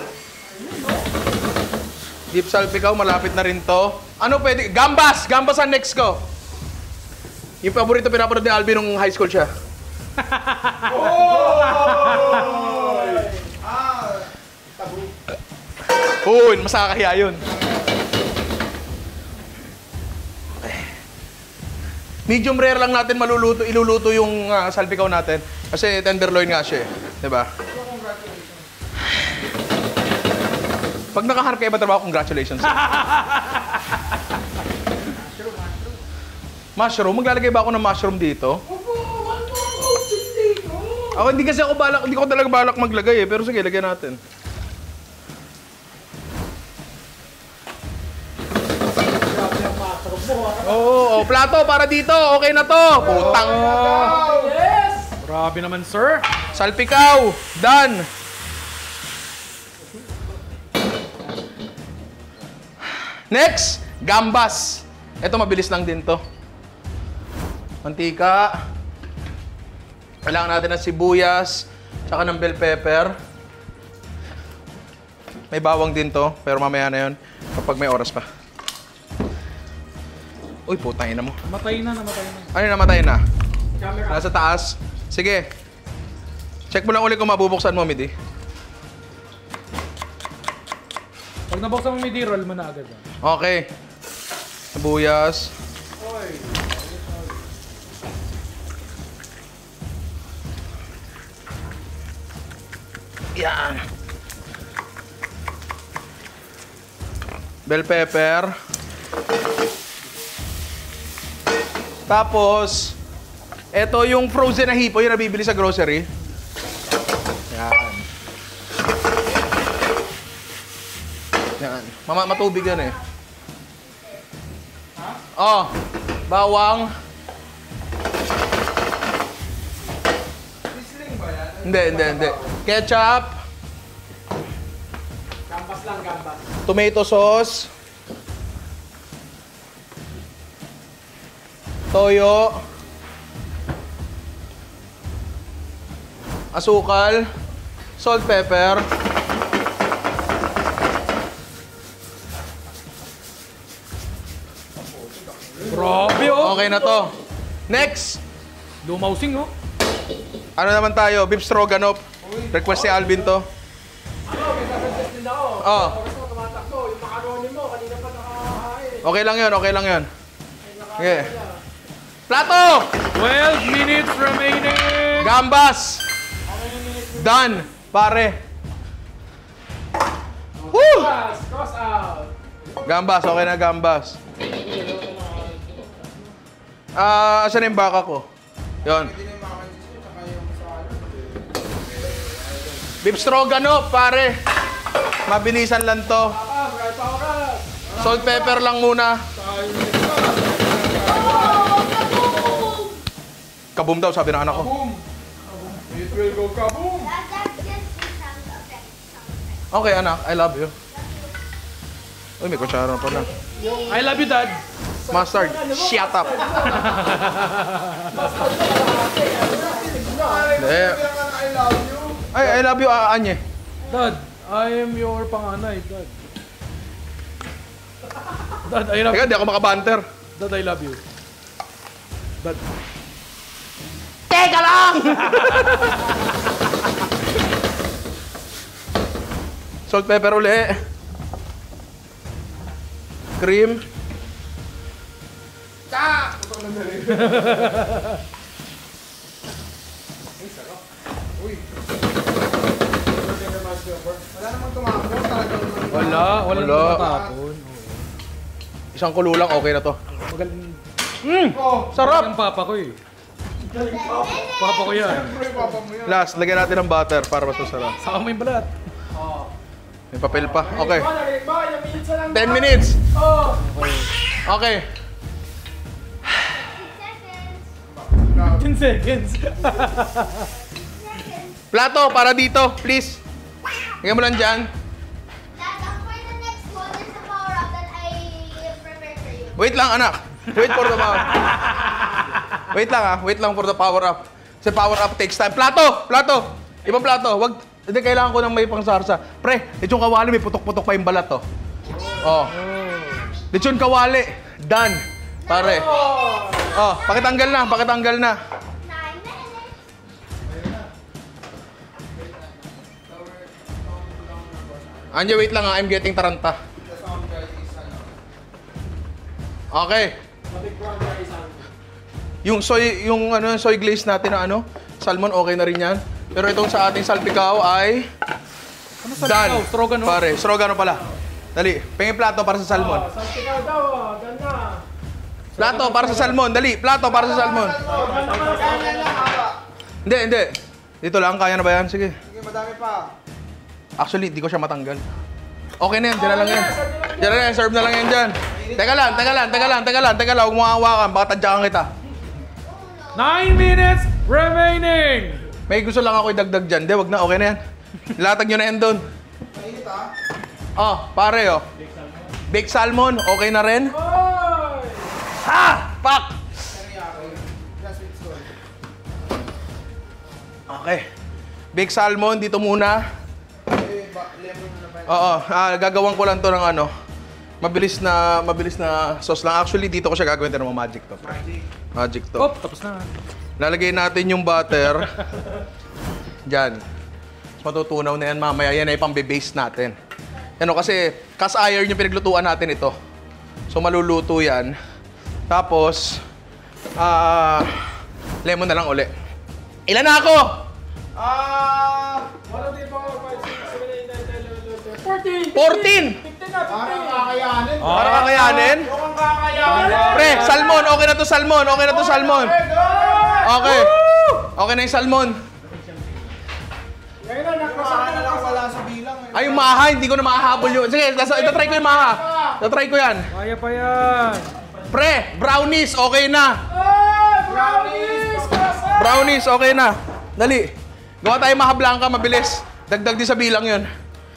Deep salpikaw, malapit na rin to. Ano pwede? Gambas! Gambas ang next ko. Yung paborito pinapanood ni Alvin nung high school siya. Uy, masakakahiya yun. Medium rare lang natin maluluto, iluluto yung uh, salpikaw natin. Kasi tenderloin nga siya eh. Diba? Pag nakahar kayo ba trabaho, congratulations. Mushroom? Maglalagay ba ako ng mushroom dito? Ako hindi kasi ako balak, hindi ko talaga balak maglagay eh. Pero sige, lagyan natin. Oo, oh, plato para dito. Okay na to. Putang. Yes! Grabe naman, sir. Salpikaw. Done. Next, gambas. Ito mabilis lang din to. Mantika. Kailangan natin ng sibuyas, tsaka ng bell pepper. May bawang din to, pero mamaya na yun kapag may oras pa. Uy, putang ina mo. Namatay na, namatay na. Ano yung namatay na? Nasa taas. Sige. Check mo lang ulit kung mabubuksan mo, Midi. Pag nabuksan mo, may roll mo na agad. Okay. Sibuyas. Yan. Bell pepper. Tapos, ito yung frozen na hipo, yung nabibili sa grocery. Yan. Yan. Mama, matubig yan eh. Oh, bawang. Sisling ba yan? Hindi, hindi, hindi. Ketchup. Gambas lang, gambas. Tomato sauce. Toyo. Asukal. Salt, pepper. Grabe, oh. Okay na to. Next. Lumausing, oh. Ano naman tayo? Beef stroganoff. Request si Alvin to. Ano, may sasuggest din ako. Oh. Oras mo tumatakbo, yung macaroni mo, kanina pa nakakain. Okay lang yun, okay lang yun. Okay. Plato! twelve minutes remaining. Gambas! Done, pare. Woo! Cross, cross out. Gambas, okay na gambas. Ah, asan na yung baka ko? Yun. Hindi na yung mac and cheese tsaka yung salad. Beef stroganoff, pare. Mabilisan lang to. Ah, right pa oras. Salt, pepper lang muna. Kaboom daw, sabi ng anak ko. Boom! It will go kaboom! That, that's just the sound effect. Sound effect. Okay, anak. I love you. Uy, may kutsara pa na. I love you, Dad. Mustard, shut up. Hindi. Kaya nga na I love you! Ay, I love you, ah, Anye. Dad, I am your panganay, Dad. Dad, I love Teka, di ako makabanter. Dad, I love you. Dad. Teka lang! Salt, pepper uli. Cream. Tsak! Ito na rin. Ay, sarap. Uy. Wala namang tumakbo. Talagang Wala, wala Wala. na matapon. Isang kulo lang, okay na to. Magaling. Mm, Oh, sarap. Ang papa ko eh. Papa ko yan. siyempre, papa mo yan. Last, lagyan natin ng butter para mas masarap. Saka mo yung balat. May papel pa. Okay. Ba, narinig ba? Ilang minutes na lang. ten minutes. Oh! Okay. Six seconds. ten seconds. Seconds. Plato, para dito, please. Lagyan mo lang dyan. Dad, um, for the next one, there's a power up that I prepared for you. Wait lang, anak. Wait for the power. Wait lang ah. Wait lang for the power up. Kasi power up takes time. Plato! Plato! Ibang plato. Wag, hindi, kailangan ko ng may pangsarsa. Pre, lechon kawali, may putok-putok pa yung balat oh. Oh. Lechon kawali. Done. Pare. Oh, pakitanggal na, pakitanggal na. Nine minutes. Anja, wait lang ah. I'm getting taranta. Okay. Yung soy, yung ano, soy glaze natin na ano, salmon, okay na rin yan. Pero itong sa ating salpikaw ay Ano done. salpikaw? Strogano? Pare, strogano pala. Dali, pingin plato para sa salmon. Oh, saan ikaw daw, oh. Ganda. Plato para sa salmon, dali, plato para sa salmon. Oh, ganda ka na Kaya lang, haba. Hindi, hindi. Dito lang, kaya na ba yan? Sige. Sige, madami pa. Actually, di ko siya matanggal. Okay na yan, dyan na lang yan. Dyan na yan, serve na lang yan dyan. Teka lang, teka lang, teka lang, teka lang, teka lang, huwag mo hawakan, baka tadyakan kita. Nine minutes remaining. May gusto lang ako idagdag dyan. Hindi, wag na, okay na yan. Latag nyo na yan doon. Mainit ah. Oh, pare oh. Baked salmon, okay na rin? Oy! Ha! Pak! That's with soy. Okay. Baked salmon, dito muna. Eh, ba- lemon na ba? Oo, ah, gagawan ko lang to ng ano. Mabilis na, mabilis na sauce lang. Actually, dito ko siya gagawin. Pero magic to. Pre. Magic to. Oh, tapos na. Lalagay natin yung butter. Diyan. Matutunaw na yan mamaya. Yan ay pang-base natin. Ano kasi, cast iron yung pinaglutuan natin ito. So maluluto yan. Tapos, ah, lemon na lang uli. Ilan na ako? Ah! Wala din po, five, six, seven, eight, nine, ten, eleven, twelve, thirteen. fourteen! fourteen! fifteen na, Parang fifteen! kakayanin. Para kakayanin? Mukhang kakayanin. Pre, salmon. Okay na to salmon. Okay na to salmon. Okay. Okay na yung salmon. Ngayon na, nakasama Baka na na lang wala sa bilang eh. Ay, yung maha. Hindi ko na mahahabol yun. Sige, nasa- itatry ko yung maha. Itatry ko yan. Kaya pa yan. Pre, brownies. Okay na. Ay, brownies! Kasa! Brownies. Okay na. Dali. Gawa tayo maha blanca. Mabilis. Dagdag din sa bilang yun.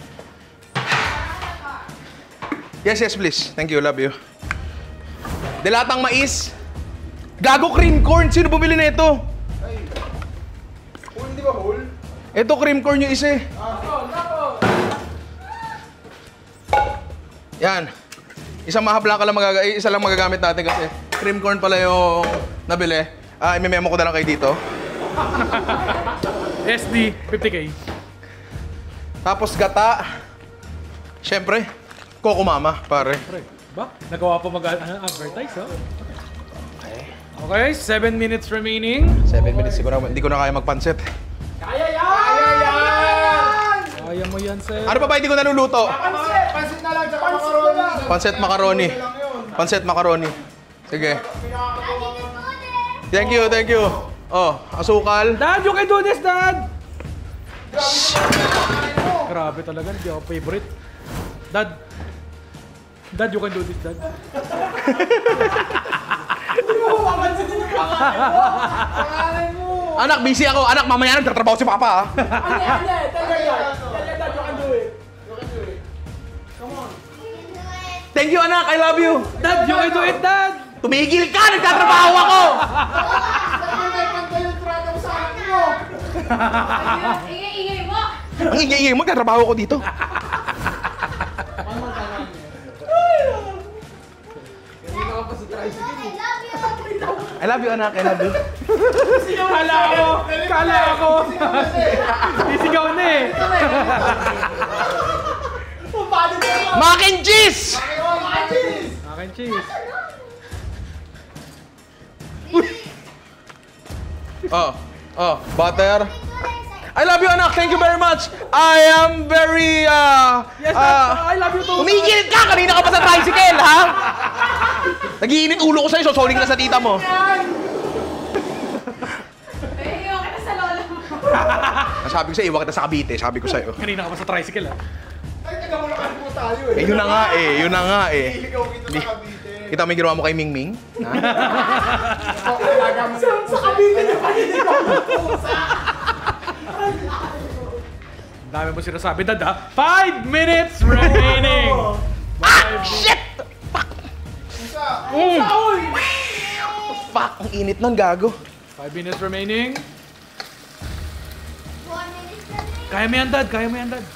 Yes, yes, please. Thank you. Love you. Dilatang mais. Gago cream corn. Sino bumili na ito? Ay. Whole, di ba whole? Ito cream corn yung isa eh. Yan. Isang maha blanca lang magaga eh, isa lang magagamit natin kasi cream corn pala yung nabili. Ah, i-memo ko na lang kayo dito. S D, fifty K. Tapos gata. Siyempre, Coco Mama, pare. Pre, ba? Nagawa pa mag-advertise, oh. Okay, seven minutes remaining. Seven minutes, siguro hindi ko na kaya magpansit. Kaya yan! Kaya yan! Kaya mo yan, sir. Ano pa ba hindi ko naluluto? Pansit! Pansit na lang, tsaka Pansit macaroni. na lang. Pansit macaroni. Lang yun. Pansit macaroni. Sige. Daddy, good morning. Thank you, thank you. Oh, asukal. Dad, you can do this, Dad! Grabe talaga, hindi ako favorite. Dad, Dad, you can do this, Dad. Pangalan mo! Anak, busy ako. Anak, mamaya nagtatrabaho si Papa, ha? Anye, anye! Tell your dad! Tell your dad you can do it! Come on! You can do it. Thank you, anak. I love you. Dad, you can do it, Dad! Tumigil ka! Nagtatrabaho ako! Sabi may pantay yung trato mo sa akin mo. Ingay-ingay mo. Ang ingay-ingay mo, nagtatrabaho ako dito. I love you. I love you, anak. I love you. Kala ko! Kala ko! Sisigaw na eh! Mac and cheese! Akin cheese. Oh, oh, butter. I love you, anak. Thank you very much. I am very, uh, Yes, uh, Dad! I love you too! Tumigil ka! Kanina ka pa sa tricycle, ha? Nagiinit ulo ko sa'yo, sosoling ka sa tita mo. Eh, iwan kita sa lola mo. Sabi ko sa'yo, iwan kita sa Cavite. Sabi ko sa'yo. Kanina ka pa sa tricycle ah. Ay, taga-Bulacan po tayo eh. Eh, yun na nga eh. Yun na nga eh. Iligaw kita sa Cavite. Kita mo yung ginawa mo kay Ming Ming? Ha? Sa, sa Cavite na paniligaw mo pusa. Ang dami mo sinasabi, Dad ah. Five minutes remaining! Ah! Shit! Fuck! Pusa. Mm. Fuck! Ang init nun, gago. Five minutes remaining. One minute na rin. Kaya mo yan, Dad. Kaya mo yan, Dad.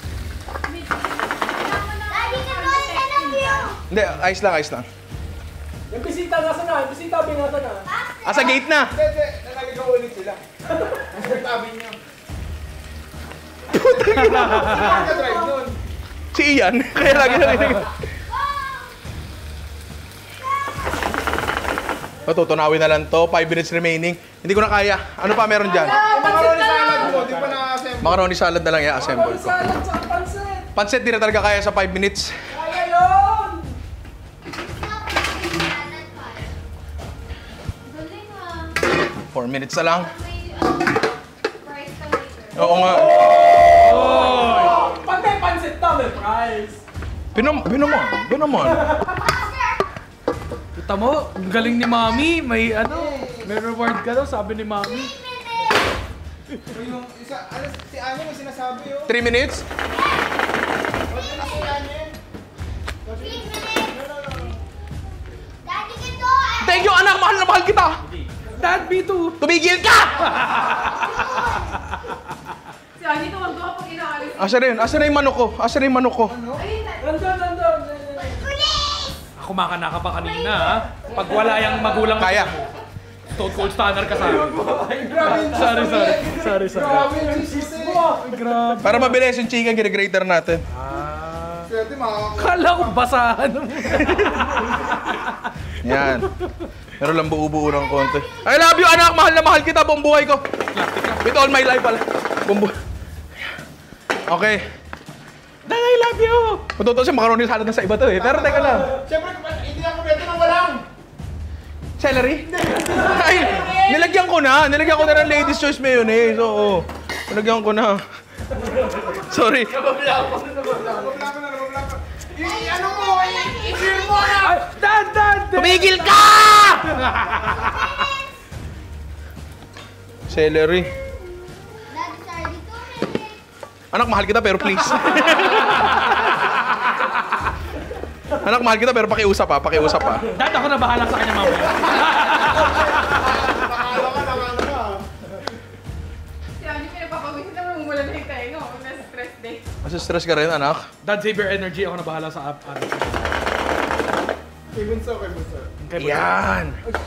Daddy, nag-roll ka ng view. Hindi, ayos lang, ayos lang. Yung bisita, nasa na? Yung bisita, binata na. Ah, sa gate na! Hindi, hindi. Naliligaw ulit sila. Nasa tabi niya. Naka-drive nun. Si Ian. Kaya lagi narinig. Tutunawin na lang to. Five minutes remaining. Hindi ko na kaya. Ano pa meron dyan? Yung macaroni salad mo, di pa na-assemble. Macaroni salad na lang i-assemble ko. Salad sa pansit. Pansit, di na talaga kaya sa five minutes. Kaya yun! Galing ah. Four minutes na lang. May um, price ka later. Oo nga. Oh, pag may pansit na, may prize. Pinam, pinaman. Pinaman. Kita mo, ang galing ni Mami. May ano, may reward ka daw, sabi ni Mami. O yung isa, ano, si Ano may sinasabi oh. Three minutes? Wag na si Ano. Three minutes. Daddy, can do it. Thank you, anak. Mahal na mahal kita. Dad, me too. Tumigil ka! Si Ani, tumagdo ka pag inaalis. Asa rin? Asa na yung manok ko? Asa na yung manok ko? Ayun na. Nandun, nandun. Ako maka ka pa kanina ha. Pag wala yung magulang mo, Kaya. Stone Cold Stunner ka sa akin. Grabe yung Sorry, sorry. Sorry, sorry. Grabe yung cheese mo. Grabe. Para mabilis yung chicken, gine-grater natin. Swerte makakakuha. Kala ko basahan mo. Yan. Pero lang buo-buo ng konti. I love you, anak! Mahal na mahal kita buong buhay ko. With all my life pala. Buong buhay. Okay. Dad, I love you. Matuto siya, macaroni salad na sa iba to eh. Pero teka lang. Siyempre, hindi ako beto nang walang. Celery? Ay, nilagyan ko na. Nilagyan ko na ng Ladies Choice Mayonnaise. Oo. Nilagyan ko na. Sorry. Nababla ko na, nababla ko. I- Ano mo, i- i-clear mo na. Ay, Dad, Dad. Tumigil ka! Celery. Daddy, sorry, two minutes. Anak, mahal kita pero please. Anak, mahal kita pero pakiusap pa, pakiusap pa. Dad, ako na bahala sa kanya mamaya. Nakala ka, nakala ka. Si Ani, pinagpapawisin na mamumula na yung tayo. Nasa stress day. Mas stress ka rin, anak. Dad, save your energy. Ako na bahala sa app. app. Kay Bunso, kay Bunso. Okay, Bunso. Yan.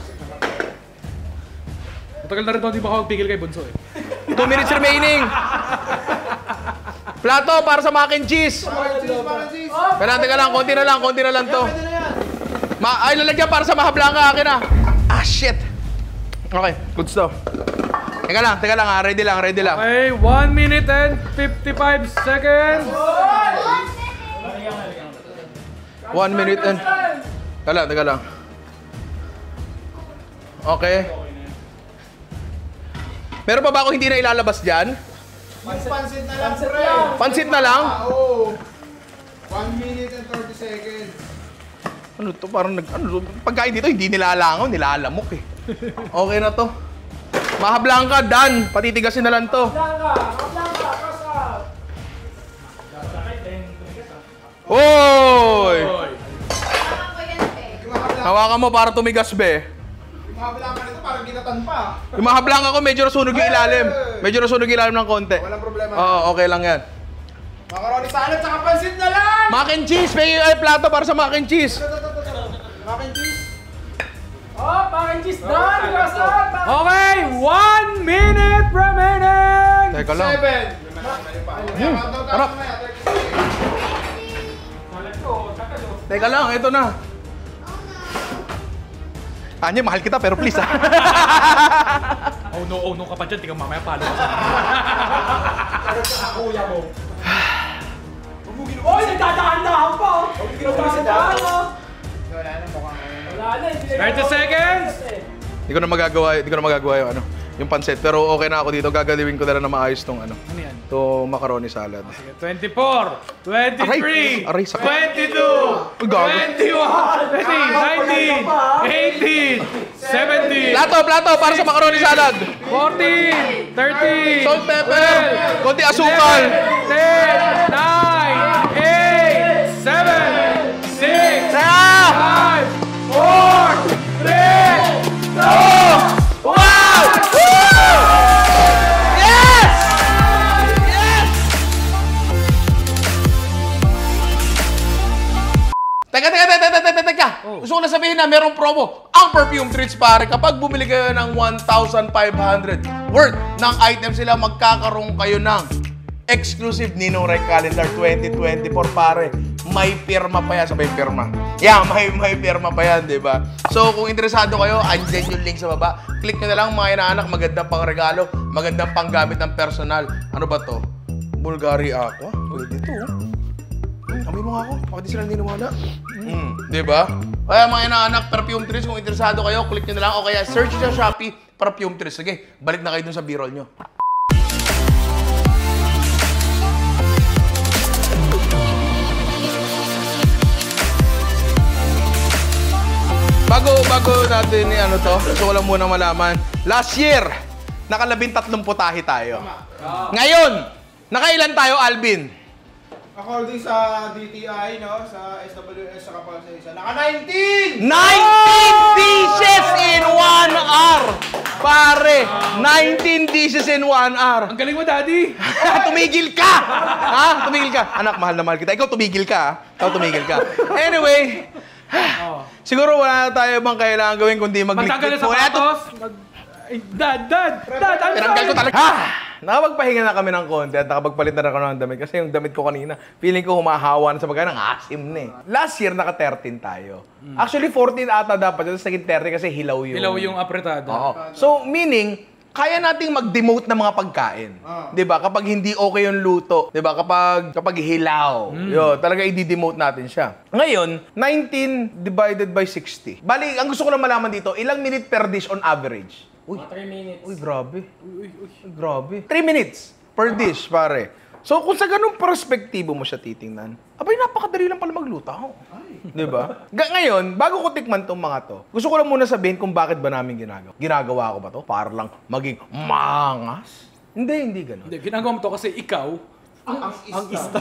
Matagal na rin daw, di ba ako magpigil kay Bunso eh. Two minutes remaining. Plato para sa mac and cheese. Mac and cheese, mac and cheese. Kailangan, teka lang, konti na lang, konti na lang to. Pwede na yan. Ma ay, lalagyan para sa mahablanga akin ah. Ah, shit. Okay, good stuff. Teka lang, teka lang ah, ready lang, ready lang. Okay, one minute and fifty-five seconds. One minute and... Teka lang, teka lang. Okay. Meron pa ba ako hindi na ilalabas dyan? Yung pansit na lang, Pansit pre. lang. Pansit na lang? Ah, oo. One minute and thirty seconds. Ano to? Parang nag... Ano, pagkain dito, hindi nilalangaw, nilalamok eh. Okay na to. Mahablangka, done. Patitigasin na lang to. Blanca, Blanca, kasap. Hoy! Tama ko yan, te. Yung mahabla, Hawakan mo para tumigas, be. yung mahabla ka nito, parang ginatan pa. Yung mahablangka ko, medyo nasunog yung ilalim. Medyo nasunog yung ilalim ng konti. Walang problema. Oo, okay lang yan. Macaroni salad, tsaka pansit na lang! Mac and cheese! May ay, plato para sa mac and cheese. Ito, ito, ito, ito. Mac and cheese. Oh, mac and cheese done, kasap. Okay, one minute remaining. Teka lang. Seven. Hmm, harap. Teka lang, ito na. Anya, mahal kita pero please ah. Oh no, oh no ka pa dyan. Tingnan mamaya palo ka sa Kuya mo. Oy, nagdadaan-daan pa. oh. Nagdadaan, oh. Wala na, mukhang ngayon. Wala Wala na, hindi na thirty seconds! Hindi ko na magagawa, hindi ko na magagawa yung ano, yung pancit. Pero okay na ako dito. Gagalawin ko na lang na maayos tong ano. Ano yan? To macaroni salad. twenty-four, twenty-three, Aray, aray, sakit. twenty-two, Uy, gago. twenty-one, twenty, nineteen, eighteen, seventeen, Plato, plato para sa macaroni salad. fourteen, thirteen, Salt, pepper, konti asukal. ten, nine, eight, seven, six, Ah! five, four, three, two, Wow! Woo! Yes! Yes! Teka, teka, teka, teka, teka, teka. Gusto ko na sabihin na merong promo. Ang Perfume Treats, pare, kapag bumili kayo ng one thousand five hundred worth ng item sila, magkakaroon kayo ng exclusive Ninong Rec Calendar twenty twenty-four, pare. May pirma pa yan. Sabay pirma. Yeah, may, may pirma pa yan, di ba? So, kung interesado kayo, andyan yung link sa baba. Click nyo na lang, mga inaanak. Magandang pang regalo. Magandang panggamit ng personal. Ano ba to? Bulgari Aqua? Pwede to. Hmm, amoy mo nga ako. Bakit di sila hindi nawala? Hmm, di ba? Kaya mga inaanak, Perfume Treats, kung interesado kayo, click nyo na lang. O kaya search sa Shopee, Perfume Treats. Sige, balik na kayo dun sa B-roll nyo. Bago, bago natin ni ano to, gusto ko lang muna malaman. Last year, nakalabing tatlong putahe tayo. Ngayon, nakailan tayo, Alvin? According sa D T I, no, sa S W S, sa kapal sa isa, naka nineteen! nineteen dishes in one hour! Pare, nineteen dishes in one hour. ang galing mo, Daddy! Tumigil ka! Ha? Tumigil ka. Anak, mahal na mahal kita. Ikaw tumigil ka, ha? Ikaw tumigil ka. Anyway, siguro wala na tayo bang kailangan gawin kundi Magtanggal mag-liquid na po. Eto, sapatos! Mag... Ay, Dad, Dad! Dad, I'm tinanggal ko sorry! talaga. Ha! Nakapagpahinga na kami ng konti at nakapagpalit na rin ako ng damit kasi yung damit ko kanina, feeling ko humahawa na sa bagay ng asim na eh. Last year, naka thirteen tayo. Actually, fourteen ata dapat yun. Naging thirty kasi hilaw yung... Ilaw yung apretada. Oo. So, meaning, kaya nating mag-demote ng mga pagkain. Ah. 'Di ba? Kapag hindi okay yung luto, 'di ba? Kapag kapag hilaw, yun, talaga i-demote natin siya. Ngayon, nineteen divided by sixty. Bali, ang gusto ko lang malaman dito, ilang minute per dish on average? Uy, Mga three minutes. uy, grabe. Uy, uy, uy, grabe. three minutes per dish, pare. So, kung sa ganung perspektibo mo siya titingnan, abay, napakadali lang pala magluto. Di ba? Ga- ngayon, bago ko tikman tong mga to, gusto ko lang muna sabihin kung bakit ba namin ginagawa. Ginagawa ko ba to para lang maging mangas? Hindi, hindi ganun. Hindi, ginagawa mo to kasi ikaw, Ang, ang ista.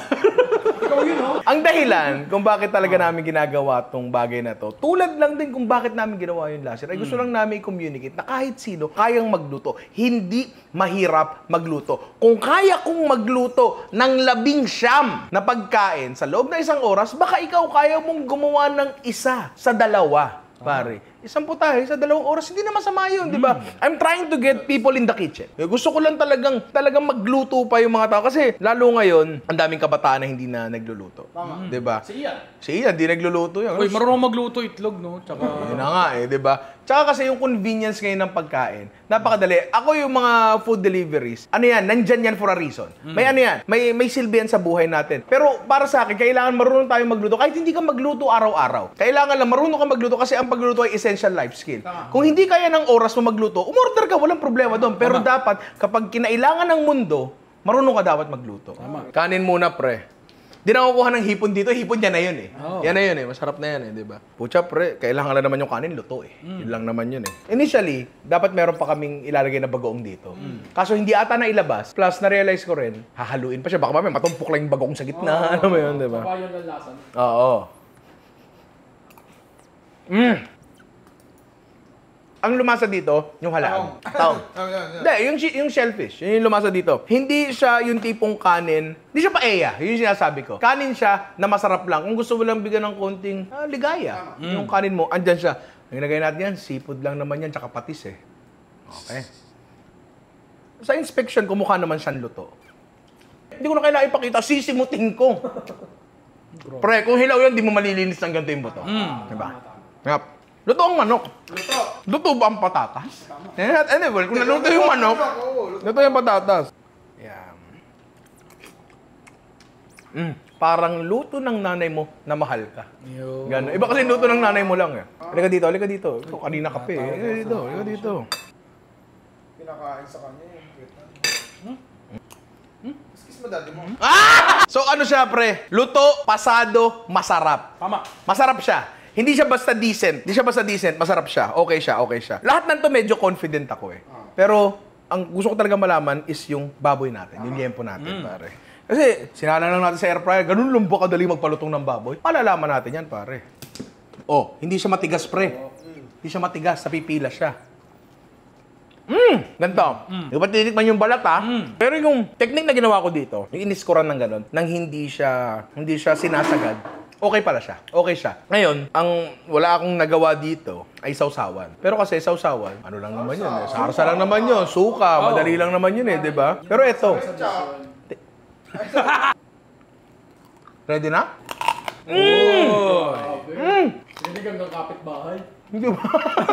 Ang dahilan kung bakit talaga namin ginagawa tong bagay na to, tulad lang din kung bakit namin ginawa yun last year, ay gusto lang namin i-communicate na kahit sino kayang magluto. Hindi mahirap magluto. Kung kaya kong magluto ng labing siyam na pagkain sa loob ng isang oras, baka ikaw kaya mong gumawa ng isa sa dalawa. Pare, isang putahe sa dalawang oras, hindi na masama yun, di ba? I'm trying to get people in the kitchen. Eh, Gusto ko lang talagang, talagang magluto pa yung mga tao. Kasi lalo ngayon, ang daming kabataan na hindi na nagluluto. Di ba? Si Ian. Si Ian, di nagluluto yan. uy, marunong magluto itlog, no? Tsaka... Yun na nga eh, di ba? Tsaka kasi yung convenience ngayon ng pagkain, napakadali. Ako yung mga food deliveries, ano yan, nandyan yan for a reason. May ano yan, may, may silbi yan sa buhay natin. Pero para sa akin, kailangan marunong tayong magluto. Kahit hindi ka magluto araw-araw. Kailangan lang marunong ka magluto kasi ang pagluto ay essential life skill. Kung hindi kaya ng oras mo magluto, umorder ka, walang problema doon. Pero dapat, kapag kinailangan ng mundo, marunong ka dapat magluto. Kanin muna, pre. Di na kukuha ng hipon dito, hipon yan na yun eh. Oh. Yan na yun eh, masarap na yan eh, di ba? Pucha pre, kailangan lang naman yung kanin, luto eh. Yun lang naman yun eh. Initially, dapat meron pa kaming ilalagay na bagoong dito. Kaso hindi ata na ilabas, plus na-realize ko rin, hahaluin pa siya, baka mamaya matumpok lang yung bagoong sa gitna, ano mo yun, di ba? Baka yun ang lasan. Oo. Mm. Ang lumasa dito, yung halaan. Taong. Oh, yan, yan. Hindi, yung, shi- yung shellfish, yun yung lumasa dito. Hindi siya yung tipong kanin, hindi siya paella, yun yung sinasabi ko. Kanin siya na masarap lang. Kung gusto mo lang bigyan ng konting ah, ligaya, yung kanin mo, andyan siya. Ang ginagay natin yan, seafood lang naman yan, tsaka patis eh. Okay. Sa inspection, kumukha naman siyang luto. Hindi ko na kailangan ipakita, sisimutin ko. Pre, kung hilaw yan, di mo malilinis ng ganito yung buto. Diba? Yep. Luto ang manok. Luto. Luto ba ang patatas? Eh, anyway, kung naluto yung manok, luto yung patatas. Yan. Mm, parang luto ng nanay mo na mahal ka. Yo. Gano'n. Iba kasi luto ng nanay mo lang eh. Halika dito, halika dito. Ikaw, kanina ka pa eh. Halika dito, halika dito. Pinakain sa kanya yung Vietnam. Hmm? Kiss mo daddy mo. So ano siya, pre? Luto, pasado, masarap. Tama. Masarap siya. Hindi siya basta decent. Hindi siya basta decent, masarap siya. Okay siya, okay siya. Lahat ng to medyo confident ako eh. Pero ang gusto ko talaga malaman is yung baboy natin, yung liempo natin, pare. Kasi sinala lang natin sa air fryer, ganun lumbo kadali magpalutong ng baboy. Malalaman natin yan, pare. Oh, hindi siya matigas, pre. Hindi siya matigas, napipila siya. Mmm! Ganito. Mm. Di ba tinikman yung balat, ha? Mm. Pero yung technique na ginawa ko dito, yung iniskuran ng ganun, nang hindi siya, hindi siya sinasagad, okay pala siya. Okay siya. Ngayon, ang wala akong nagawa dito ay sausawan. Pero kasi sausawan, ano lang naman yun eh. Sarsa lang naman yun. Suka, madali lang naman yun eh, di ba? Pero eto. Ready na? Oh. Mm! Hindi hanggang kapitbahay. Hindi ba?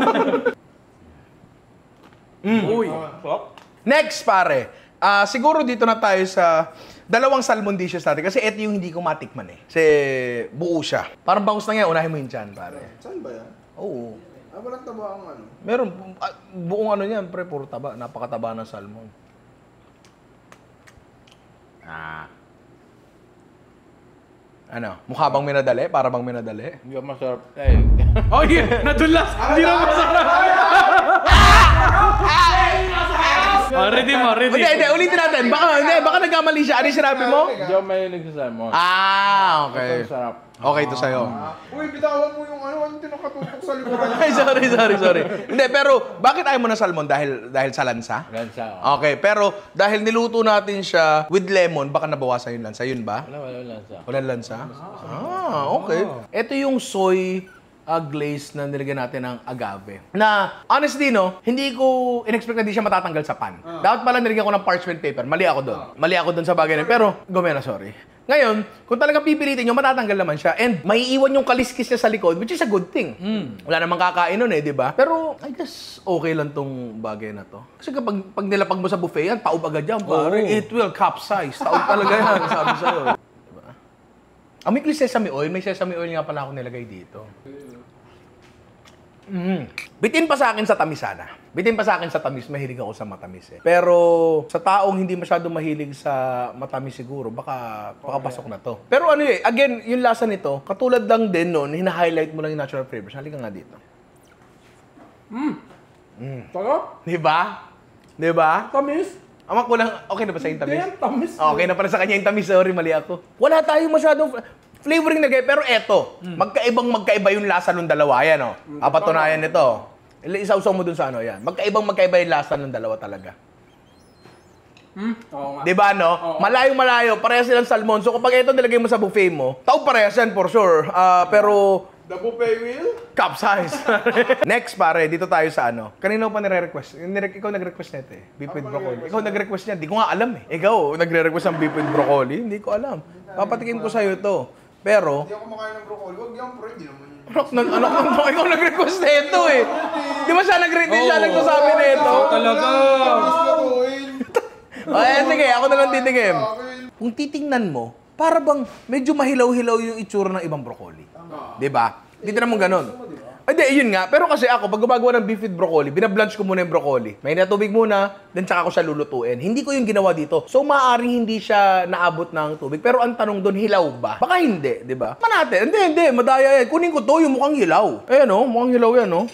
Uy. Next, pare. Ah, siguro dito na tayo sa dalawang salmon dishes natin. Kasi ito yung hindi ko matikman eh. Kasi buo siya. Parang bangus na nga, unahin mo yung tiyan, pare. Saan ba yan? Oo. Ah, walang taba ang ano. Meron, ah, buong ano yan, pre, puro taba. Napakataba ng salmon. Ah. Ano? Mukha bang minadali? Para bang minadali? Hindi ako masarap. Eh. Oh, yeah. Nadulas. Hindi na masarap. Oh, ready mo, ready. Hindi, hindi. Ulitin natin. Baka, hindi, baka nagkamali siya. Ano yung sinabi mo? Hindi ako mahilig sa salmon. Ah, okay. Ito masarap. Okay, ito sa'yo. Uy, bitawan mo yung ano, ano tinakatutok sa likuran. Ay, sorry, sorry, sorry. Hindi, pero bakit ayaw mo na salmon? Dahil dahil sa lansa? Lansa. Oh. Okay, pero dahil niluto natin siya with lemon, baka nabawasan yung lansa. Yun ba? Wala, wala lansa. Walang lansa? Ah, okay. Ito yung soy uh, glaze na nilagyan natin ng agave. Na, honestly, no, hindi ko in-expect na di siya matatanggal sa pan. Dapat pala nilagyan ko ng parchment paper. Mali ako doon. Mali ako doon sa bagay na. Pero, gumena, sorry. Ngayon, kung talagang pipilitin nyo, matatanggal naman siya. And may iwan yung kaliskis niya sa likod, which is a good thing. Mm. Wala namang kakain nun eh, di ba? Pero, I guess, okay lang tong bagay na to. Kasi kapag pag nilapag mo sa buffet yan, taob agad yan, pare. Oo. It will capsize. Taob talaga yan, sabi sa'yo. Diba? Amoy ko yung sesame oil. May sesame oil nga pala ako nilagay dito. Mm. Bitin pa sa akin sa tamis sana. Bitin pa sa akin sa tamis, mahilig ako sa matamis eh. Pero sa taong hindi masyado mahilig sa matamis siguro, baka pakapasok na to. Pero ano eh, again, yung lasa nito, katulad lang din nun, hina-highlight mo lang yung natural flavors. Halika nga dito. Sarap. Di ba? Di ba? Tamis. Amak ko lang, okay na ba sa yung tamis? Damn, tamis. Okay na pala sa kanya yung tamis, sorry, mali ako. Wala tayong masyadong flavoring na gaya, pero eto, magkaibang magkaiba yung lasa ng dalawa, yan o. Oh. Papatunayan nito. Isausaw mo dun sa ano, yan. Magkaibang magkaiba yung lasa ng dalawa talaga. Hmm? Oo nga. Di ba, no? Malayong malayo, parehas silang salmon. So kapag ito nilagay mo sa buffet mo, tao parehas yan for sure. Ah, pero The buffet wheel? cup size. Next, pare, dito tayo sa ano. Kanina pa nire-request. Nire- ikaw nag-request nito eh. Beef with broccoli. Ikaw nag-request niya. Di ko nga alam eh. Ikaw, nagre-request ng beef with broccoli. Hindi ko alam. Papatikin ko sa'yo to. Pero, Hindi ako kumakain ng broccoli. Huwag yan, pre. Hindi naman yun. Rock, nan ano ko, ikaw nag-request nito eh. Di ba siya nag-request siya nagsasabi nito? Talaga. Mas lutuin. Ay, sige, ako na lang titingin. Akin. Kung titingnan mo, para bang medyo mahilaw-hilaw yung itsura ng ibang broccoli. Di ba? Dito naman ganun. Ay, di, yun nga. Pero kasi ako, pag gumagawa ng beef with broccoli, binablanch ko muna yung broccoli. May natubig muna, then tsaka ko siya lulutuin. Hindi ko yung ginawa dito. So, maaaring hindi siya naabot ng tubig. Pero ang tanong doon, hilaw ba? Baka hindi, di ba? Manate, hindi, hindi, madaya yan. Kunin ko to, yung mukhang hilaw. Ayan o, mukhang hilaw yan o.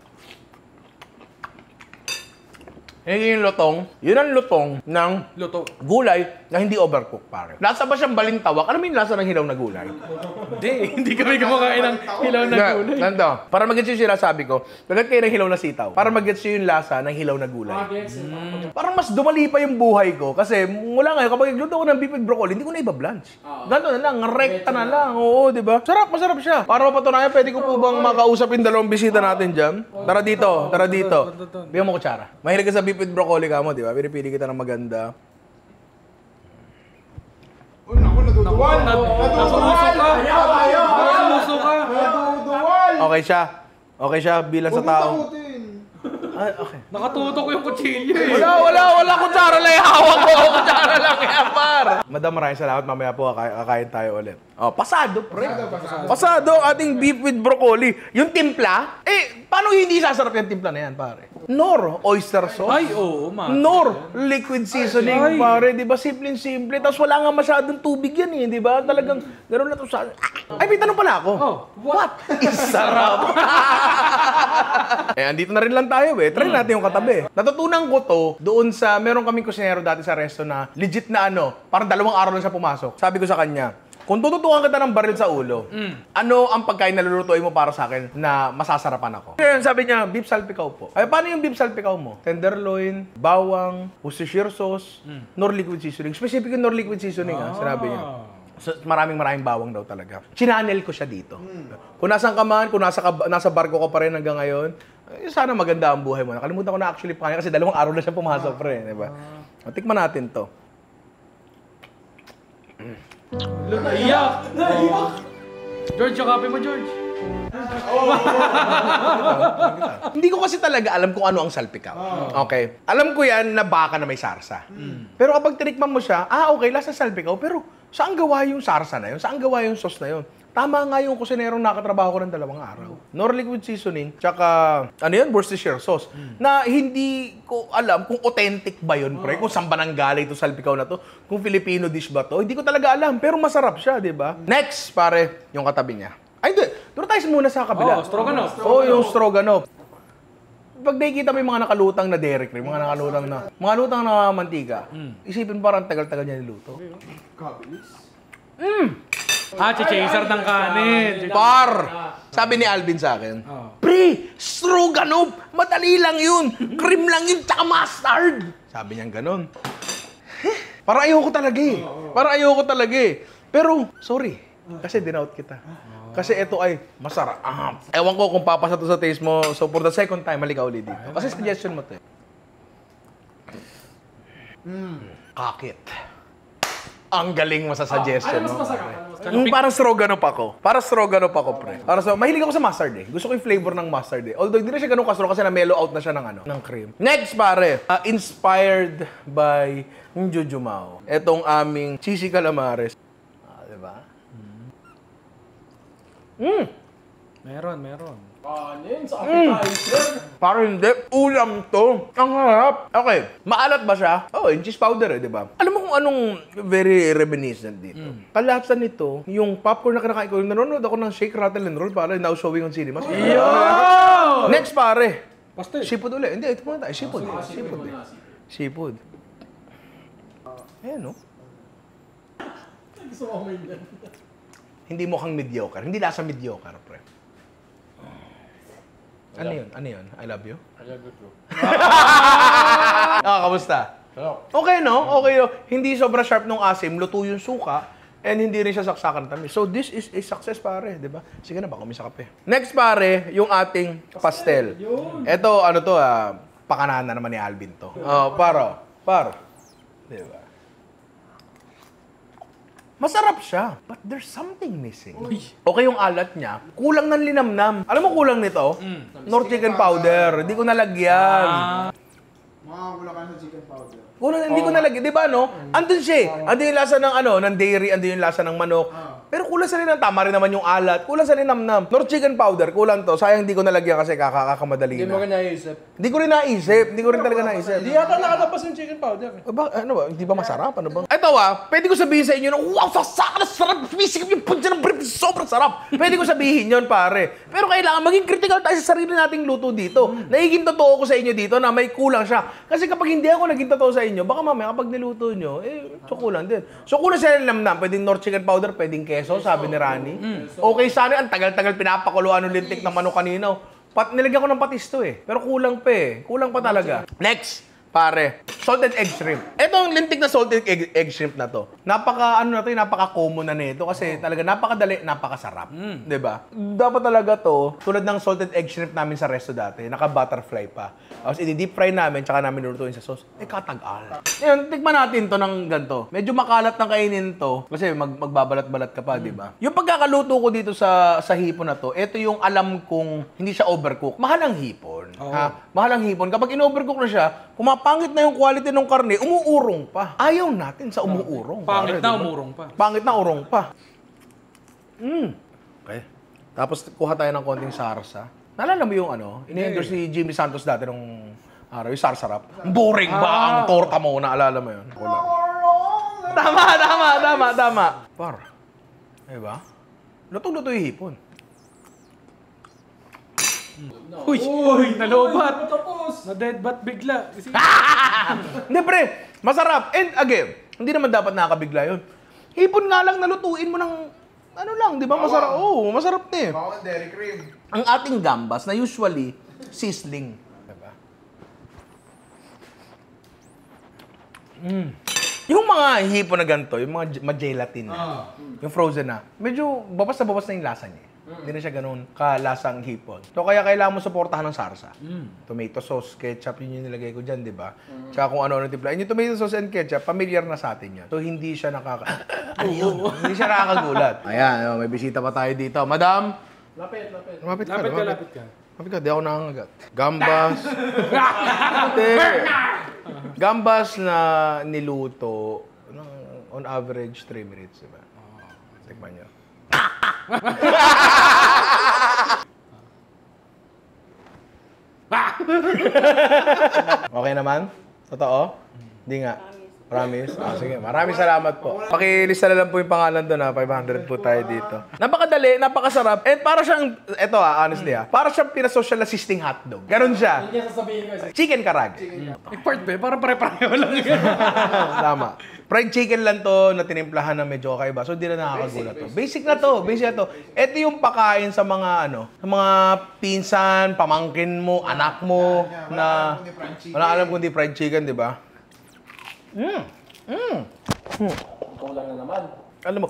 Yan yung lutong. Yun ang lutong ng Luto. gulay na hindi overcooked, pare. Lasa ba siyang balintawak? Alam mo yung lasa ng hilaw na gulay? Hindi, hindi kami kumakain ng hilaw na gulay. Nando, para mag-gets yung sinasabi ko, lagat kayo ng hilaw na sitaw. Para mag-gets yung lasa ng hilaw na gulay. Ah, gets it. Parang mas dumali pa yung buhay ko. Kasi mula ngayon, kapag nagluto ko ng beef with broccoli, hindi ko na iba-blanch. Ganto na lang, rekta na lang. Oo, di ba? Sarap, masarap siya. Para mapatunayan, pwede ko po bang makausap yung dalawang bisita natin dyan? Tara dito, tara dito. Bigyan mo kutsara. Mahilig ka sa beef with broccoli ka mo, di ba? Pinipili kita ng maganda. Uy, naku, naduduwal. Nasumuso ka. Nasumuso ka. Naduduwal. Okay siya. Okay siya bilang sa Huwag mo tao. takutin. Ah, okay. Nakatutok yung kutsilyo eh. Wala, wala, wala. Kutsara lang yung hawak ko. Kutsara lang yan, par. Madam, maraming salamat. Mamaya po kakain, kakain tayo ulit. Oh, pasado, pre. Pasado ang ating beef with broccoli. Yung timpla, eh, paano hindi sasarap yung timpla na yan, pare? Nor oyster sauce. Ay, oo, ma. Nor liquid seasoning, Ay. pare. Di ba? Simple-simple. Tapos wala nga masyadong tubig yan eh. Di ba? Talagang gano'n na to sa... Ay, may tanong pala ako. Oh, What is sarap? eh, andito na rin lang tayo eh. Try natin yung katabi. Natutunan ko to doon sa... Meron kaming kusinero dati sa resto na legit na ano, parang dalawang araw lang siya pumasok. Sabi ko sa kanya, kung tututukan kita ng baril sa ulo, Mm. ano ang pagkain na lulutuin mo para sa akin na masasarapan ako? Kaya sabi niya, beef salpikaw po. Ay, paano yung beef salpikaw mo? Tenderloin, bawang, Worcestershire sauce, nor liquid seasoning. Specific yung nor liquid seasoning, ah, sinabi niya. So, maraming maraming bawang daw talaga. Chinanel ko siya dito. Kung nasan ka man, kung nasa, ka, nasa barko ka pa rin hanggang ngayon, eh, sana maganda ang buhay mo. Nakalimutan ko na actually pa kasi dalawang araw na siya pumasok, pre. Diba? O, tikman natin to. Naiyak! Naiyak! George, yung kape mo, George. Hindi ko kasi talaga alam kung ano ang salpikaw. Okay. Alam ko yan na baka na may sarsa. Pero kapag tinikman mo siya, ah, okay, lasa salpikaw. Pero saan gawa yung sarsa na yun? Saan gawa yung sauce na yun? Tama nga yung kusinerong nakatrabaho ko ng dalawang araw. Nor liquid seasoning, tsaka, ano yun, Worcestershire sauce. Na hindi ko alam kung authentic ba yun, pre. Kung saan ba nanggaling ito salpikaw na to. Kung Filipino dish ba to. Hindi ko talaga alam. Pero masarap siya, di ba? Next, pare, yung katabi niya. Ay, hindi. Doon tayo muna sa kabila. Oh, stroganoff. Oo, oh, yung stroganoff. Pag nakikita mo yung mga nakalutang na dairy cream, mga nakalutang na, mga lutang na mantika, isipin parang tagal-tagal niya niluto. Ah, chichaser ng kanin. Par! Sabi ni Alvin sa akin, Oh. Pre, stroganoff! Madali lang yun! Cream lang yun, tsaka mustard! Sabi niya ganon. Para ayoko talaga eh. Para ayoko talaga eh. Pero, sorry. Kasi dinout kita. Kasi ito ay masarap. Ah, ewan ko kung papasa to sa taste mo. So, for the second time, halika ulit dito. Kasi suggestion mo to eh. Mm. Kakit. Ang galing mo sa suggestion Ano mas mo. masarap? Ano mas Mm, parang stroganoff ako. Para stroganoff ako, pre. Para so, mahilig ako sa mustard eh. Gusto ko yung flavor ng mustard eh. Although hindi na siya ganun ka-strong kasi na-mellow out na siya ng ano, ng cream. Next, pare. Uh, inspired by Njujumao. Etong aming cheesy calamares. Ah, di ba? Mm. Meron, meron. Kanin sa appetizer. Parang hindi. Ulam to. Ang harap. Okay. Maalat ba siya? Oo, oh, yung cheese powder eh, di ba? Alam mo kung anong very reminiscent dito? Mm. Kalahatan nito, yung popcorn na kinakain ko, nanonood ako ng Shake, Rattle, and Roll para now showing on cinemas. Yo! Next, pare. Pastel. Seafood ulit. Hindi, ito muna tayo. Seafood. eh. Seafood. eh. Seafood. Ayan, no? Gusto ko may yan. Hindi mukhang mediocre. Hindi lasa mediocre, pre. Ano yun? Ano yun? I love you? I love you too. Ah, kamusta? Okay, no? Okay, no? Hindi sobra sharp nung asim, luto yung suka, and hindi rin siya saksakan tamis. So, this is a success, pare, di ba? Sige na, baka may sa kape. Next, pare, yung ating pastel. Ito, ano to, ah, pakanahan na naman ni Alvin to. Oh, paro. Par. Di ba? Masarap siya, but there's something missing. Okay yung alat niya, kulang ng linamnam. Alam mo kulang nito? Nor chicken powder. Hindi ko nalagyan. Makakakula ka sa chicken powder. Kulang, hindi ko nalagyan. Di ba, no? Andun siya eh. Andun yung lasa ng ano, ng dairy, andun yung lasa ng manok. Pero kulang sa linamnam. Tama rin naman yung alat. Kulang sa linamnam. Nor chicken powder, kulang to. Sayang hindi ko nalagyan kasi kakakamadali Hindi mo na. rin naisip. Hindi ko rin naisip. Hindi ko rin talaga naisip. Hindi yata nakatapas yung chicken powder. eh. Eh, ba, ano ba? Hindi ba masarap? Ano ba? Ito ah, pwede ko sabihin sa inyo na, wow, sasaka na sarap! Sumisikip yung puncha ng brief, sobrang sarap! Pwede ko sabihin yon pare. Pero kailangan maging critical tayo sa sarili nating luto dito. Nagiging totoo ko sa inyo dito na may kulang siya. Kasi kapag hindi ako naging totoo sa inyo, baka mamaya kapag niluto nyo, eh, so kulang din. So kulang sa linamnam, pwedeng Nor chicken powder, pwedeng keso, sabi ni Rani. Okay sana, ang tagal-tagal pinapakuluan ng lintik ng manok kanino. Pat, nilagyan ko ng patis to eh. Pero kulang pa eh. Kulang pa talaga. Next, pare. Salted egg shrimp. Ito ang lintik na salted egg, egg shrimp na to. Napaka, ano na to, napaka-common na nito kasi talaga napakadali, napakasarap. Mm. Diba? Dapat talaga to, tulad ng salted egg shrimp namin sa resto dati, naka-butterfly pa. Tapos i-deep fry namin, tsaka namin nilutuin sa sauce. Eh, katagal. Ngayon, tikman natin to ng ganito. Medyo makalat ng kainin to kasi mag magbabalat-balat ka pa, mm. diba? Yung pagkakaluto ko dito sa sa hipon na to, ito yung alam kong hindi siya overcook. Mahal ang hipon. Ha? Mahal ang hipon. Kapag in-overcook na siya, pumapangit na yung quality ng karne, umuurong pa. Ayaw natin sa umuurong. Pangit pare, na, diba? umurong pa. Pangit na, urong pa. Mm. Okay. Tapos kuha tayo ng konting sarsa. Naalala mo yung ano, ini-endorse si Jimmy Santos dati nung araw, yung sarsarap. Boring ba ang torta mo? Naalala mo yun? Wala. Tama, tama, tama, tama. Par, diba? Lutong-luto yung hipon. Uy! Uy! Nalobat! Na-deadbat bigla. Kasi... Hindi pre, masarap. And again, hindi naman dapat nakakabigla yun. Hipon nga lang nalutuin mo ng ano lang, di ba? Masarap. Oo, oh, masarap na eh. Bawang dairy cream. Ang ating gambas na usually sizzling. Diba? Mm. Yung mga hipon na ganito, yung mga ma-gelatin, Ah. yung frozen na, medyo babas na babas na yung lasa niya. Hindi na siya ganun kalasang hipon. So kaya kailangan mo suportahan ng sarsa. Tomato sauce, ketchup, yun yung nilagay ko dyan, di ba? Tsaka kung ano-ano timpla. Yung tomato sauce and ketchup, familiar na sa atin yan. So hindi siya nakaka... ano yun? Hindi siya nakakagulat. Ayan, oh, may bisita pa tayo dito. Madam? Lapit, lapit. Lumapit ka, Lapit ka, lumapit. lapit ka. Lumapit ka, di ako nangangagat. Gambas. Hindi. Gambas na niluto ng- on average three minutes, di ba? Tikman nyo. Okay naman? Totoo? Hindi nga. Promise? Ah, sige. Maraming salamat po. Pakilista na lang po yung pangalan doon ha. five hundred po tayo dito. Napakadali, napakasarap. And para siyang, eto ha, honestly ha, para siyang pinasocial assisting hotdog. Ganon siya. Hindi niya sasabihin ko. Chicken karage. I-part ba? Parang pare-pareho lang yan. Tama. Fried chicken lang to na tinimplahan na medyo kakaiba. So, di na nakakagulat to. Basic na to. Basic na to. Ito yung pakain sa mga ano, sa mga pinsan, pamangkin mo, anak mo, na wala alam kung di fried chicken, di ba? Mm. Mm. Kulang na naman. Alam mo.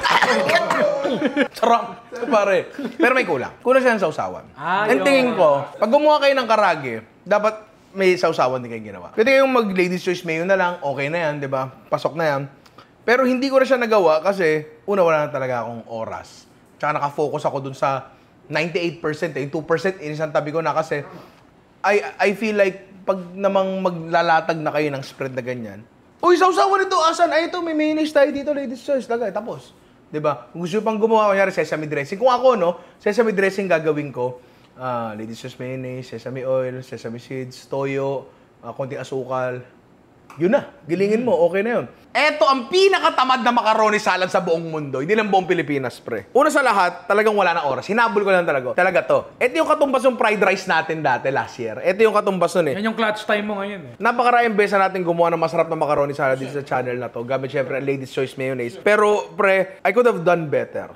Sarap. Pare. Pero may kulang. Kulang siya ng sausawan. Ah, Ang yun. tingin ko, pag gumawa kayo ng karage, dapat may sausawan din kayo ginawa. Pwede kayong mag ladies choice mayo na lang, okay na yan, di ba? Pasok na yan. Pero hindi ko na siya nagawa kasi una wala na talaga akong oras. Tsaka nakafocus ako dun sa ninety-eight percent, eh. Yung two percent inisang tabi ko na kasi I I feel like pag namang maglalatag na kayo ng spread na ganyan, uy, sausawan nito, asan? Ay, ito, may mayonnaise tayo dito, ladies choice. Lagay, tapos. Diba? Kung gusto pang gumawa, kunyari, sesame dressing. Kung ako, no, sesame dressing gagawin ko, ah, ladies choice mayonnaise, sesame oil, sesame seeds, toyo, ah, konting asukal. Yun na, gilingin mo, okay na yun. Eto ang pinakatamad na macaroni salad sa buong mundo. Hindi lang buong Pilipinas, pre. Una sa lahat, talagang wala na oras. Hinabol ko lang talaga. Talaga to. Ito yung katumbas ng fried rice natin dati last year. Ito yung katumbas nun eh. Yan yung clutch time mo ngayon eh. Napakaraming beses natin gumawa ng masarap na macaroni salad dito sa channel na to. Gamit syempre ang Ladies Choice Mayonnaise. Pero, pre, I could have done better.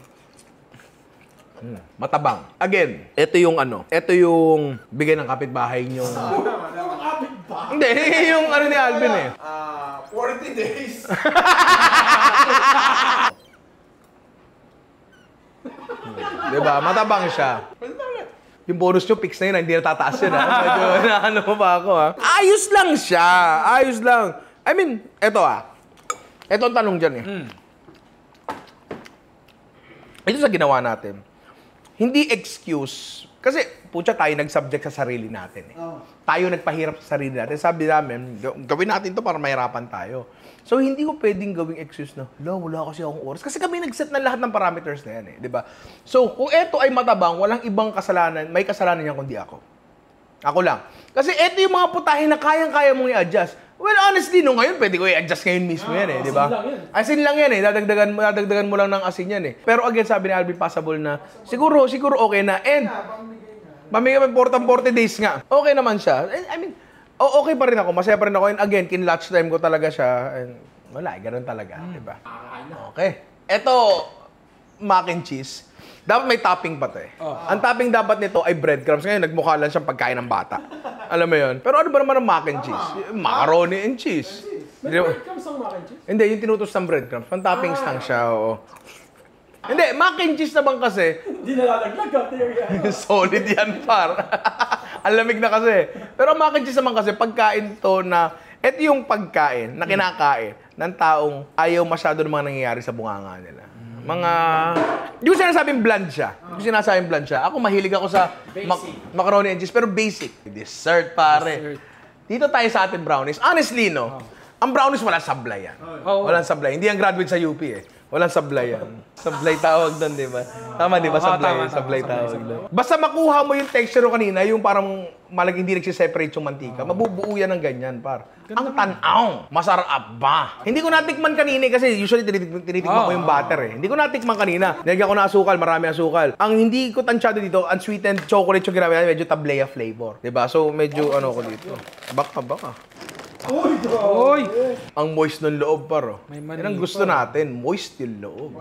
Hmm, matabang. Again, ito yung ano, ito yung bigay ng kapitbahay nyo. Hindi, yung ano ni Alvin eh. Ah, forty days. Diba? Matabang siya. Yung bonus nyo, fix na yun, hindi na tataas yun ha. Medyo ano mo pa ako ha. Ayos lang siya. Ayos lang. I mean, eto ah. Eto ang tanong dyan eh. Mm. Ito sa ginawa natin. Hindi excuse. Kasi, putya tayo nag-subject sa sarili natin eh. Oh. Tayo nagpahirap sa sarili natin. Sabi namin, gawin natin to para mahirapan tayo. So, hindi ko pwedeng gawing excuse na, lo, wala kasi akong oras. Kasi kami nag-set na lahat ng parameters na yan eh. Di ba? So, kung eto ay matabang, walang ibang kasalanan, may kasalanan yan kundi ako. Ako lang. Kasi eto yung mga putahe na kayang-kaya mong i-adjust. Well, honestly, no, ngayon, pwede ko i-adjust ngayon mismo yan eh, di ba? asin lang yan. Asin lang yan eh, dadagdagan mo, dadagdagan mo lang ng asin yan eh. Pero again, sabi ni Alvin, possible na, siguro, siguro okay na. And, mamigay mo forty days nga. Okay naman siya. And, I mean, o- okay pa rin ako, masaya pa rin ako. And again, kin-lunch time ko talaga siya. And, wala, eh, ganun talaga, di ba? Okay. Eto, mac and cheese. Dapat may topping pa to eh. Ang topping dapat nito ay breadcrumbs. Ngayon, nagmukha lang siyang pagkain ng bata. Alam mo yun? Pero ano ba naman ang mac and cheese? Macaroni and cheese. May breadcrumbs ang mac and cheese? Hindi, yung tinutos ng breadcrumbs. Pang toppings lang siya, oo. Hindi, mac and cheese naman kasi, Hindi nalalaglag ka, Terry. solid yan, par. Ang lamig na kasi. Pero ang mac and cheese naman kasi, pagkain to na, eto yung pagkain na kinakain ng taong ayaw masyado ng mga nangyayari sa bunganga nila. Mga... Hindi ko sinasabing bland siya. Hindi ko sinasabing bland siya. Ako mahilig ako sa ma- macaroni and cheese, pero basic. Dessert, pare. Dessert. Dito tayo sa ating brownies. Honestly, no? Ang brownies wala sablay yan. Oh. Walang sablay. Hindi ang graduate sa U P eh. Walang sablay yan. Sablay tawag doon, di ba? Tama, di ba? Oo, Sablay. tama, tama. Sablay Sablay, tawag doon. Basta makuha mo yung texture ko kanina, yung parang malag hindi nagsiseparate yung mantika. Mabubuo yan ng ganyan, par. Ang tanaw. Masarap ba? Hindi ko natikman kanina eh, kasi usually tinitikman, tinitikman ko yung butter eh. Hindi ko natikman kanina. Nilagyan ko na asukal, marami asukal. Ang hindi ko tansyado dito, unsweetened chocolate yung ginamit, medyo tablea flavor. Di ba? So medyo ano ko dito. Baka, baka. Oy! Ang moist ng loob, paro. May Yan ang mani gusto natin, moist yung loob.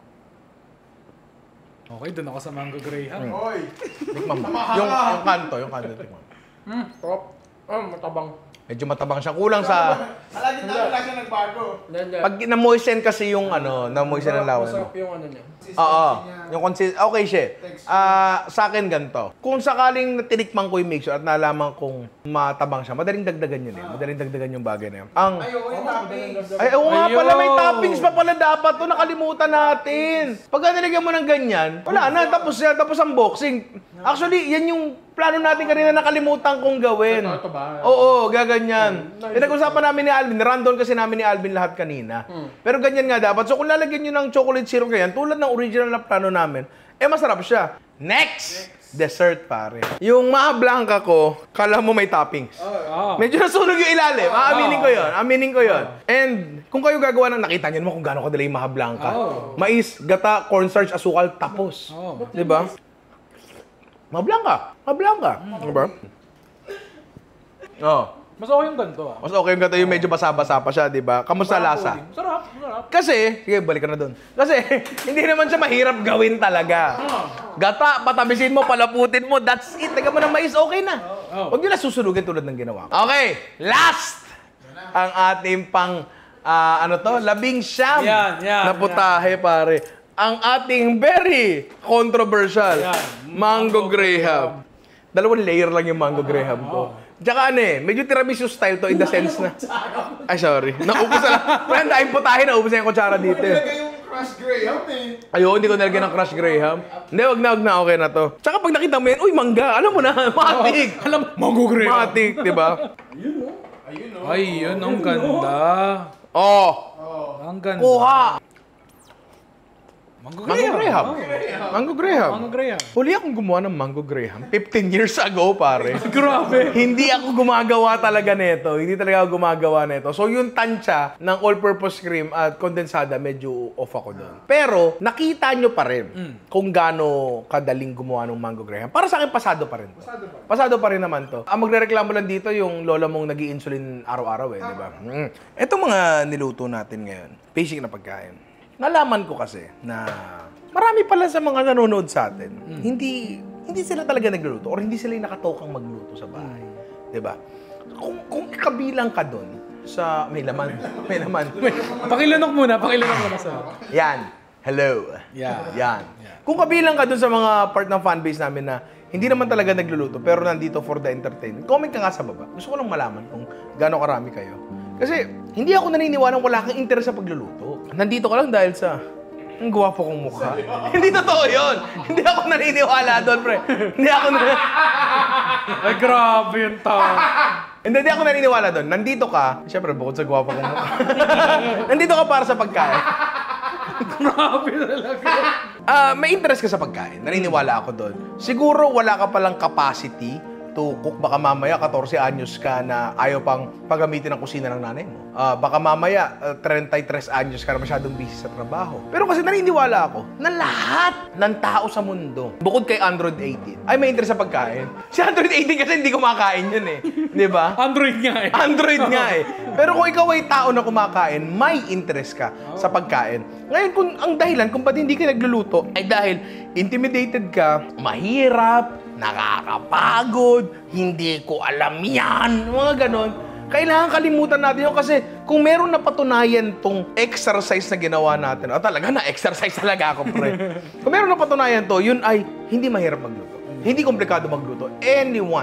Okay, doon ako sa Mango Graham. Hoy! Tikman mo. Yung, yung kanto, yung kanto, tikman mo. Hmm, top. Ah, matabang. Medyo matabang siya. Kulang sa... Alagin na lang siya nagbago. Yan, yan. Pag na-moisten kasi yung ano, na-moisten ng lawan. Masarap yung ano niya. Oo. Yung consist... Okay siya. Ah, sa akin ganito. Kung sakaling natinikman ko yung mixture at nalaman kong matabang siya, madaling dagdagan yun eh. Madaling dagdagan yung bagay na yun. Ang... Ayoko yung toppings. Ay, oo nga Ayun. pala, may toppings pa pala dapat to. Nakalimutan natin. Pagka nilagyan mo ng ganyan, wala na. Tapos yan, tapos ang boxing. Actually, yan yung plano natin kanina nakalimutan kong gawin. Ito, ito ba? Oo, gaganyan. Pinag-usapan namin ni Alvin, random kasi namin ni Alvin lahat kanina. Pero ganyan nga dapat. So kung lalagyan nyo ng chocolate syrup ganyan, tulad ng original na plano namin, eh masarap siya. Next! Dessert, pare. Yung Maha Blanca ko, kala mo may toppings. Oh. Medyo nasunog yung ilalim. Aaminin ko yun. Aminin ko yun. And kung kayo gagawa ng, nakita niyo naman kung gaano kadali yung Maha Blanca. Oh. Mais, gata, cornstarch, asukal, tapos. Oh. Diba? Maha Blanca. Maha Blanca. Diba? Oh. Mas okay yung ganito ah. Mas okay yung gata yung medyo basa-basa pa siya, diba? Kamusta lasa? Sarap, sarap. Kasi, sige, balik ka na doon. Kasi, hindi naman siya mahirap gawin talaga. Gata, patabisin mo, palaputin mo, that's it. Taga mo ng mais, okay na. Oh. Huwag nyo na susunugin tulad ng ginawa ko. Okay, last! Ang ating pang, ah, ano to, labing siyam Yan, yan, na putahe, pare. Ang ating very controversial, Yan. Mango Graham. Dalawang layer lang yung Mango Graham ko. Tsaka ano eh, medyo tiramisu style to in the sense na... Ay, sorry. Naubos na lang. Kaya ang daing putahe, naubos na yung kutsara dito eh. Nilagay yung crushed graham eh. Ayun, hindi ko nalagyan ng Crush Graham. Hindi, wag na, wag na, okay na to. Tsaka pag nakita mo yan, uy, mangga, alam mo na, matik. Alam, Mango Graham. Matik, di ba? Ayun o. Ay, yun, ang ganda. Oh, Ang ganda. kuha. Mango Mango Graham. Oh. Mango Graham. Mango Graham. Huli akong gumawa ng Mango Graham. fifteen years ago, pare. Grabe. Hindi ako gumagawa talaga nito. Hindi talaga ako gumagawa nito. So, yung tansya ng all-purpose cream at kondensada, medyo off ako doon. Pero, nakita nyo pa rin kung gaano kadaling gumawa ng Mango Graham. Para sa akin, pasado pa rin. To. Pasado pa. Pasado pa rin naman to. Ang magrereklamo lang dito, yung lola mong nag-i-insulin araw-araw eh, di ba? Mm. Itong mga niluto natin ngayon, basic na pagkain. Nalaman ko kasi na marami pala sa mga nanonood sa atin, hindi hindi sila talaga nagluluto or hindi sila yung nakatokang magluto sa bahay. 'Di ba? Kung kung kabilang ka doon sa may laman, may laman. Pakilunok muna, pakilunok muna sa... Yan. Hello. Yeah. Yan. Kung kabilang ka doon sa mga part ng fanbase namin na hindi naman talaga nagluluto pero nandito for the entertainment, comment ka nga sa baba. Gusto ko lang malaman kung gaano karami kayo. Kasi hindi ako naniniwala wala kang interest sa pagluluto. Nandito ka lang dahil sa ang gwapo kong mukha. Hindi totoo yun. Hindi ako naniniwala doon, pre. Hindi ako na... Ay, grabe yung tao. Hindi, hindi ako naniniwala doon. Nandito ka, siyempre bukod sa gwapo kong mukha. Nandito ka para sa pagkain. Grabe talaga. Ah, may interest ka sa pagkain. Naniniwala ako doon. Siguro wala ka palang capacity to cook. Baka mamaya fourteen anyos ka na ayaw pang paggamitin ang kusina ng nanay mo. Ah, baka mamaya uh, thirty-three anyos ka na masyadong busy sa trabaho. Pero kasi naniniwala ako na lahat ng tao sa mundo, bukod kay Android eighteen, ay may interest sa pagkain. Si Android eighteen kasi hindi kumakain yun eh. Di ba? Android nga eh. Android nga eh. Pero kung ikaw ay tao na kumakain, may interest ka sa pagkain. Ngayon, kung ang dahilan kung ba't hindi ka nagluluto, ay dahil intimidated ka, mahirap, nakakapagod, hindi ko alam yan, mga ganon. Kailangan kalimutan natin yun kasi kung meron na patunayan tong exercise na ginawa natin, o talaga na, exercise talaga ako, pre. Kung meron na patunayan to, yun ay hindi mahirap magluto. Hindi komplikado magluto. Anyone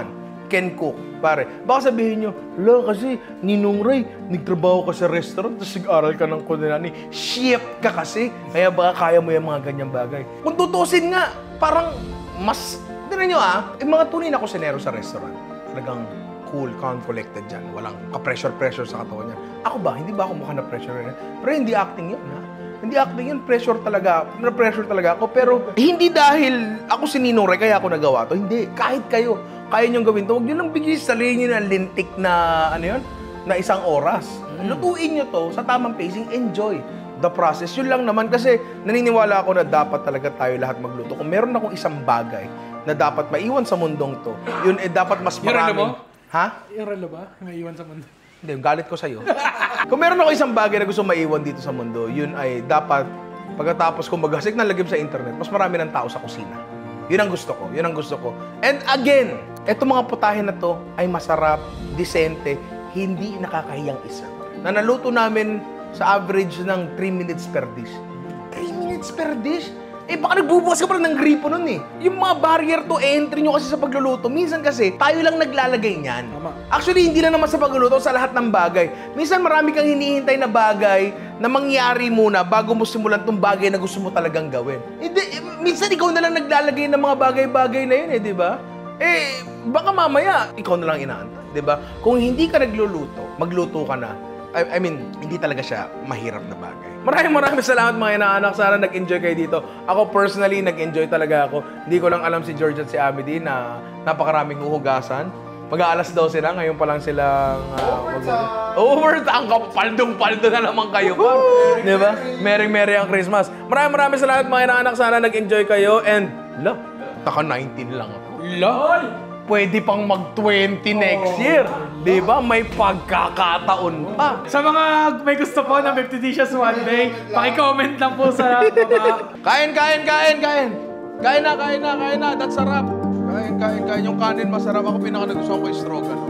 can cook. Pare, baka sabihin nyo, la kasi, Ninong Ray, nagtrabaho ka sa restaurant, tapos nag-aral ka ng culinary. Chef ka kasi, kaya baka kaya mo yung mga ganyang bagay. Kung tutusin nga, parang mas, tignan nyo ah, yung mga tunay na kusinero sa restaurant, talagang cool, calm, collected dyan. Walang ka-pressure-pressure sa katawan niya. Ako ba, hindi ba ako mukha na pressure yan? Pero hindi acting yun, ha? Hindi acting yun, pressure talaga. Na-pressure talaga ako. Pero hindi dahil ako si Ninong Ray, kaya ako nagawa to. Hindi, kahit kayo, kaya niyong gawin to. Huwag niyo lang bigyan sa sarili niyo ng lintik na, ano yun, na isang oras. Lutuin niyo to sa tamang pacing, enjoy the process. Yun lang naman kasi naniniwala ako na dapat talaga tayo lahat magluto. Kung meron akong isang bagay na dapat maiwan sa mundong to, yun eh dapat mas Yung relo maraming... mo? Ha? Yung relo ba? May iwan sa mundo. Hindi, yung galit ko sa'yo. Kung meron ako isang bagay na gusto maiwan dito sa mundo, yun ay dapat pagkatapos kong maghasik ng lagim sa internet, mas marami ng tao sa kusina. Yun ang gusto ko. Yun ang gusto ko. And again, etong mga putahe na to ay masarap, disente, hindi nakakahiyang isa. Na naluto namin sa average ng three minutes per dish. three minutes per dish? Eh baka nagbubukas ka pa ng gripo nun eh. Yung mga barrier to entry nyo kasi sa pagluluto, minsan kasi tayo lang naglalagay niyan. Actually, hindi lang naman sa pagluluto, sa lahat ng bagay. Minsan marami kang hinihintay na bagay na mangyari muna bago mo simulan tong bagay na gusto mo talagang gawin. Hindi, eh, minsan ikaw na lang naglalagay ng mga bagay-bagay na yun eh, di ba? Eh, baka mamaya, ikaw na lang inaantay, di ba? Kung hindi ka nagluluto, magluto ka na. I, I mean, hindi talaga siya mahirap na bagay. Maraming maraming salamat mga inaanak. Sana nag-enjoy kayo dito. Ako personally, nag-enjoy talaga ako. Hindi ko lang alam si George at si Amity na napakaraming huhugasan. Mag-aalas daw sila. Ngayon pa lang silang... Uh, Overtime! Ang kapaldong-paldo na naman kayo pa. Di ba? Merry-merry ang Christmas. Maraming maraming salamat mga inaanak. Sana nag-enjoy kayo. And, la, taka nineteen lang ako. LOL! Pwede pang mag-twenty next year. Di ba? May pagkakataon pa. Sa mga may gusto po ng fifty Dishes One Day, paki-comment lang po sa baba. Kain, kain, kain, kain. Kain na, kain na, kain na. That's sarap. Kain, kain, kain. Yung kanin masarap. Ako pinaka nagustuhan ko yung stroganoff.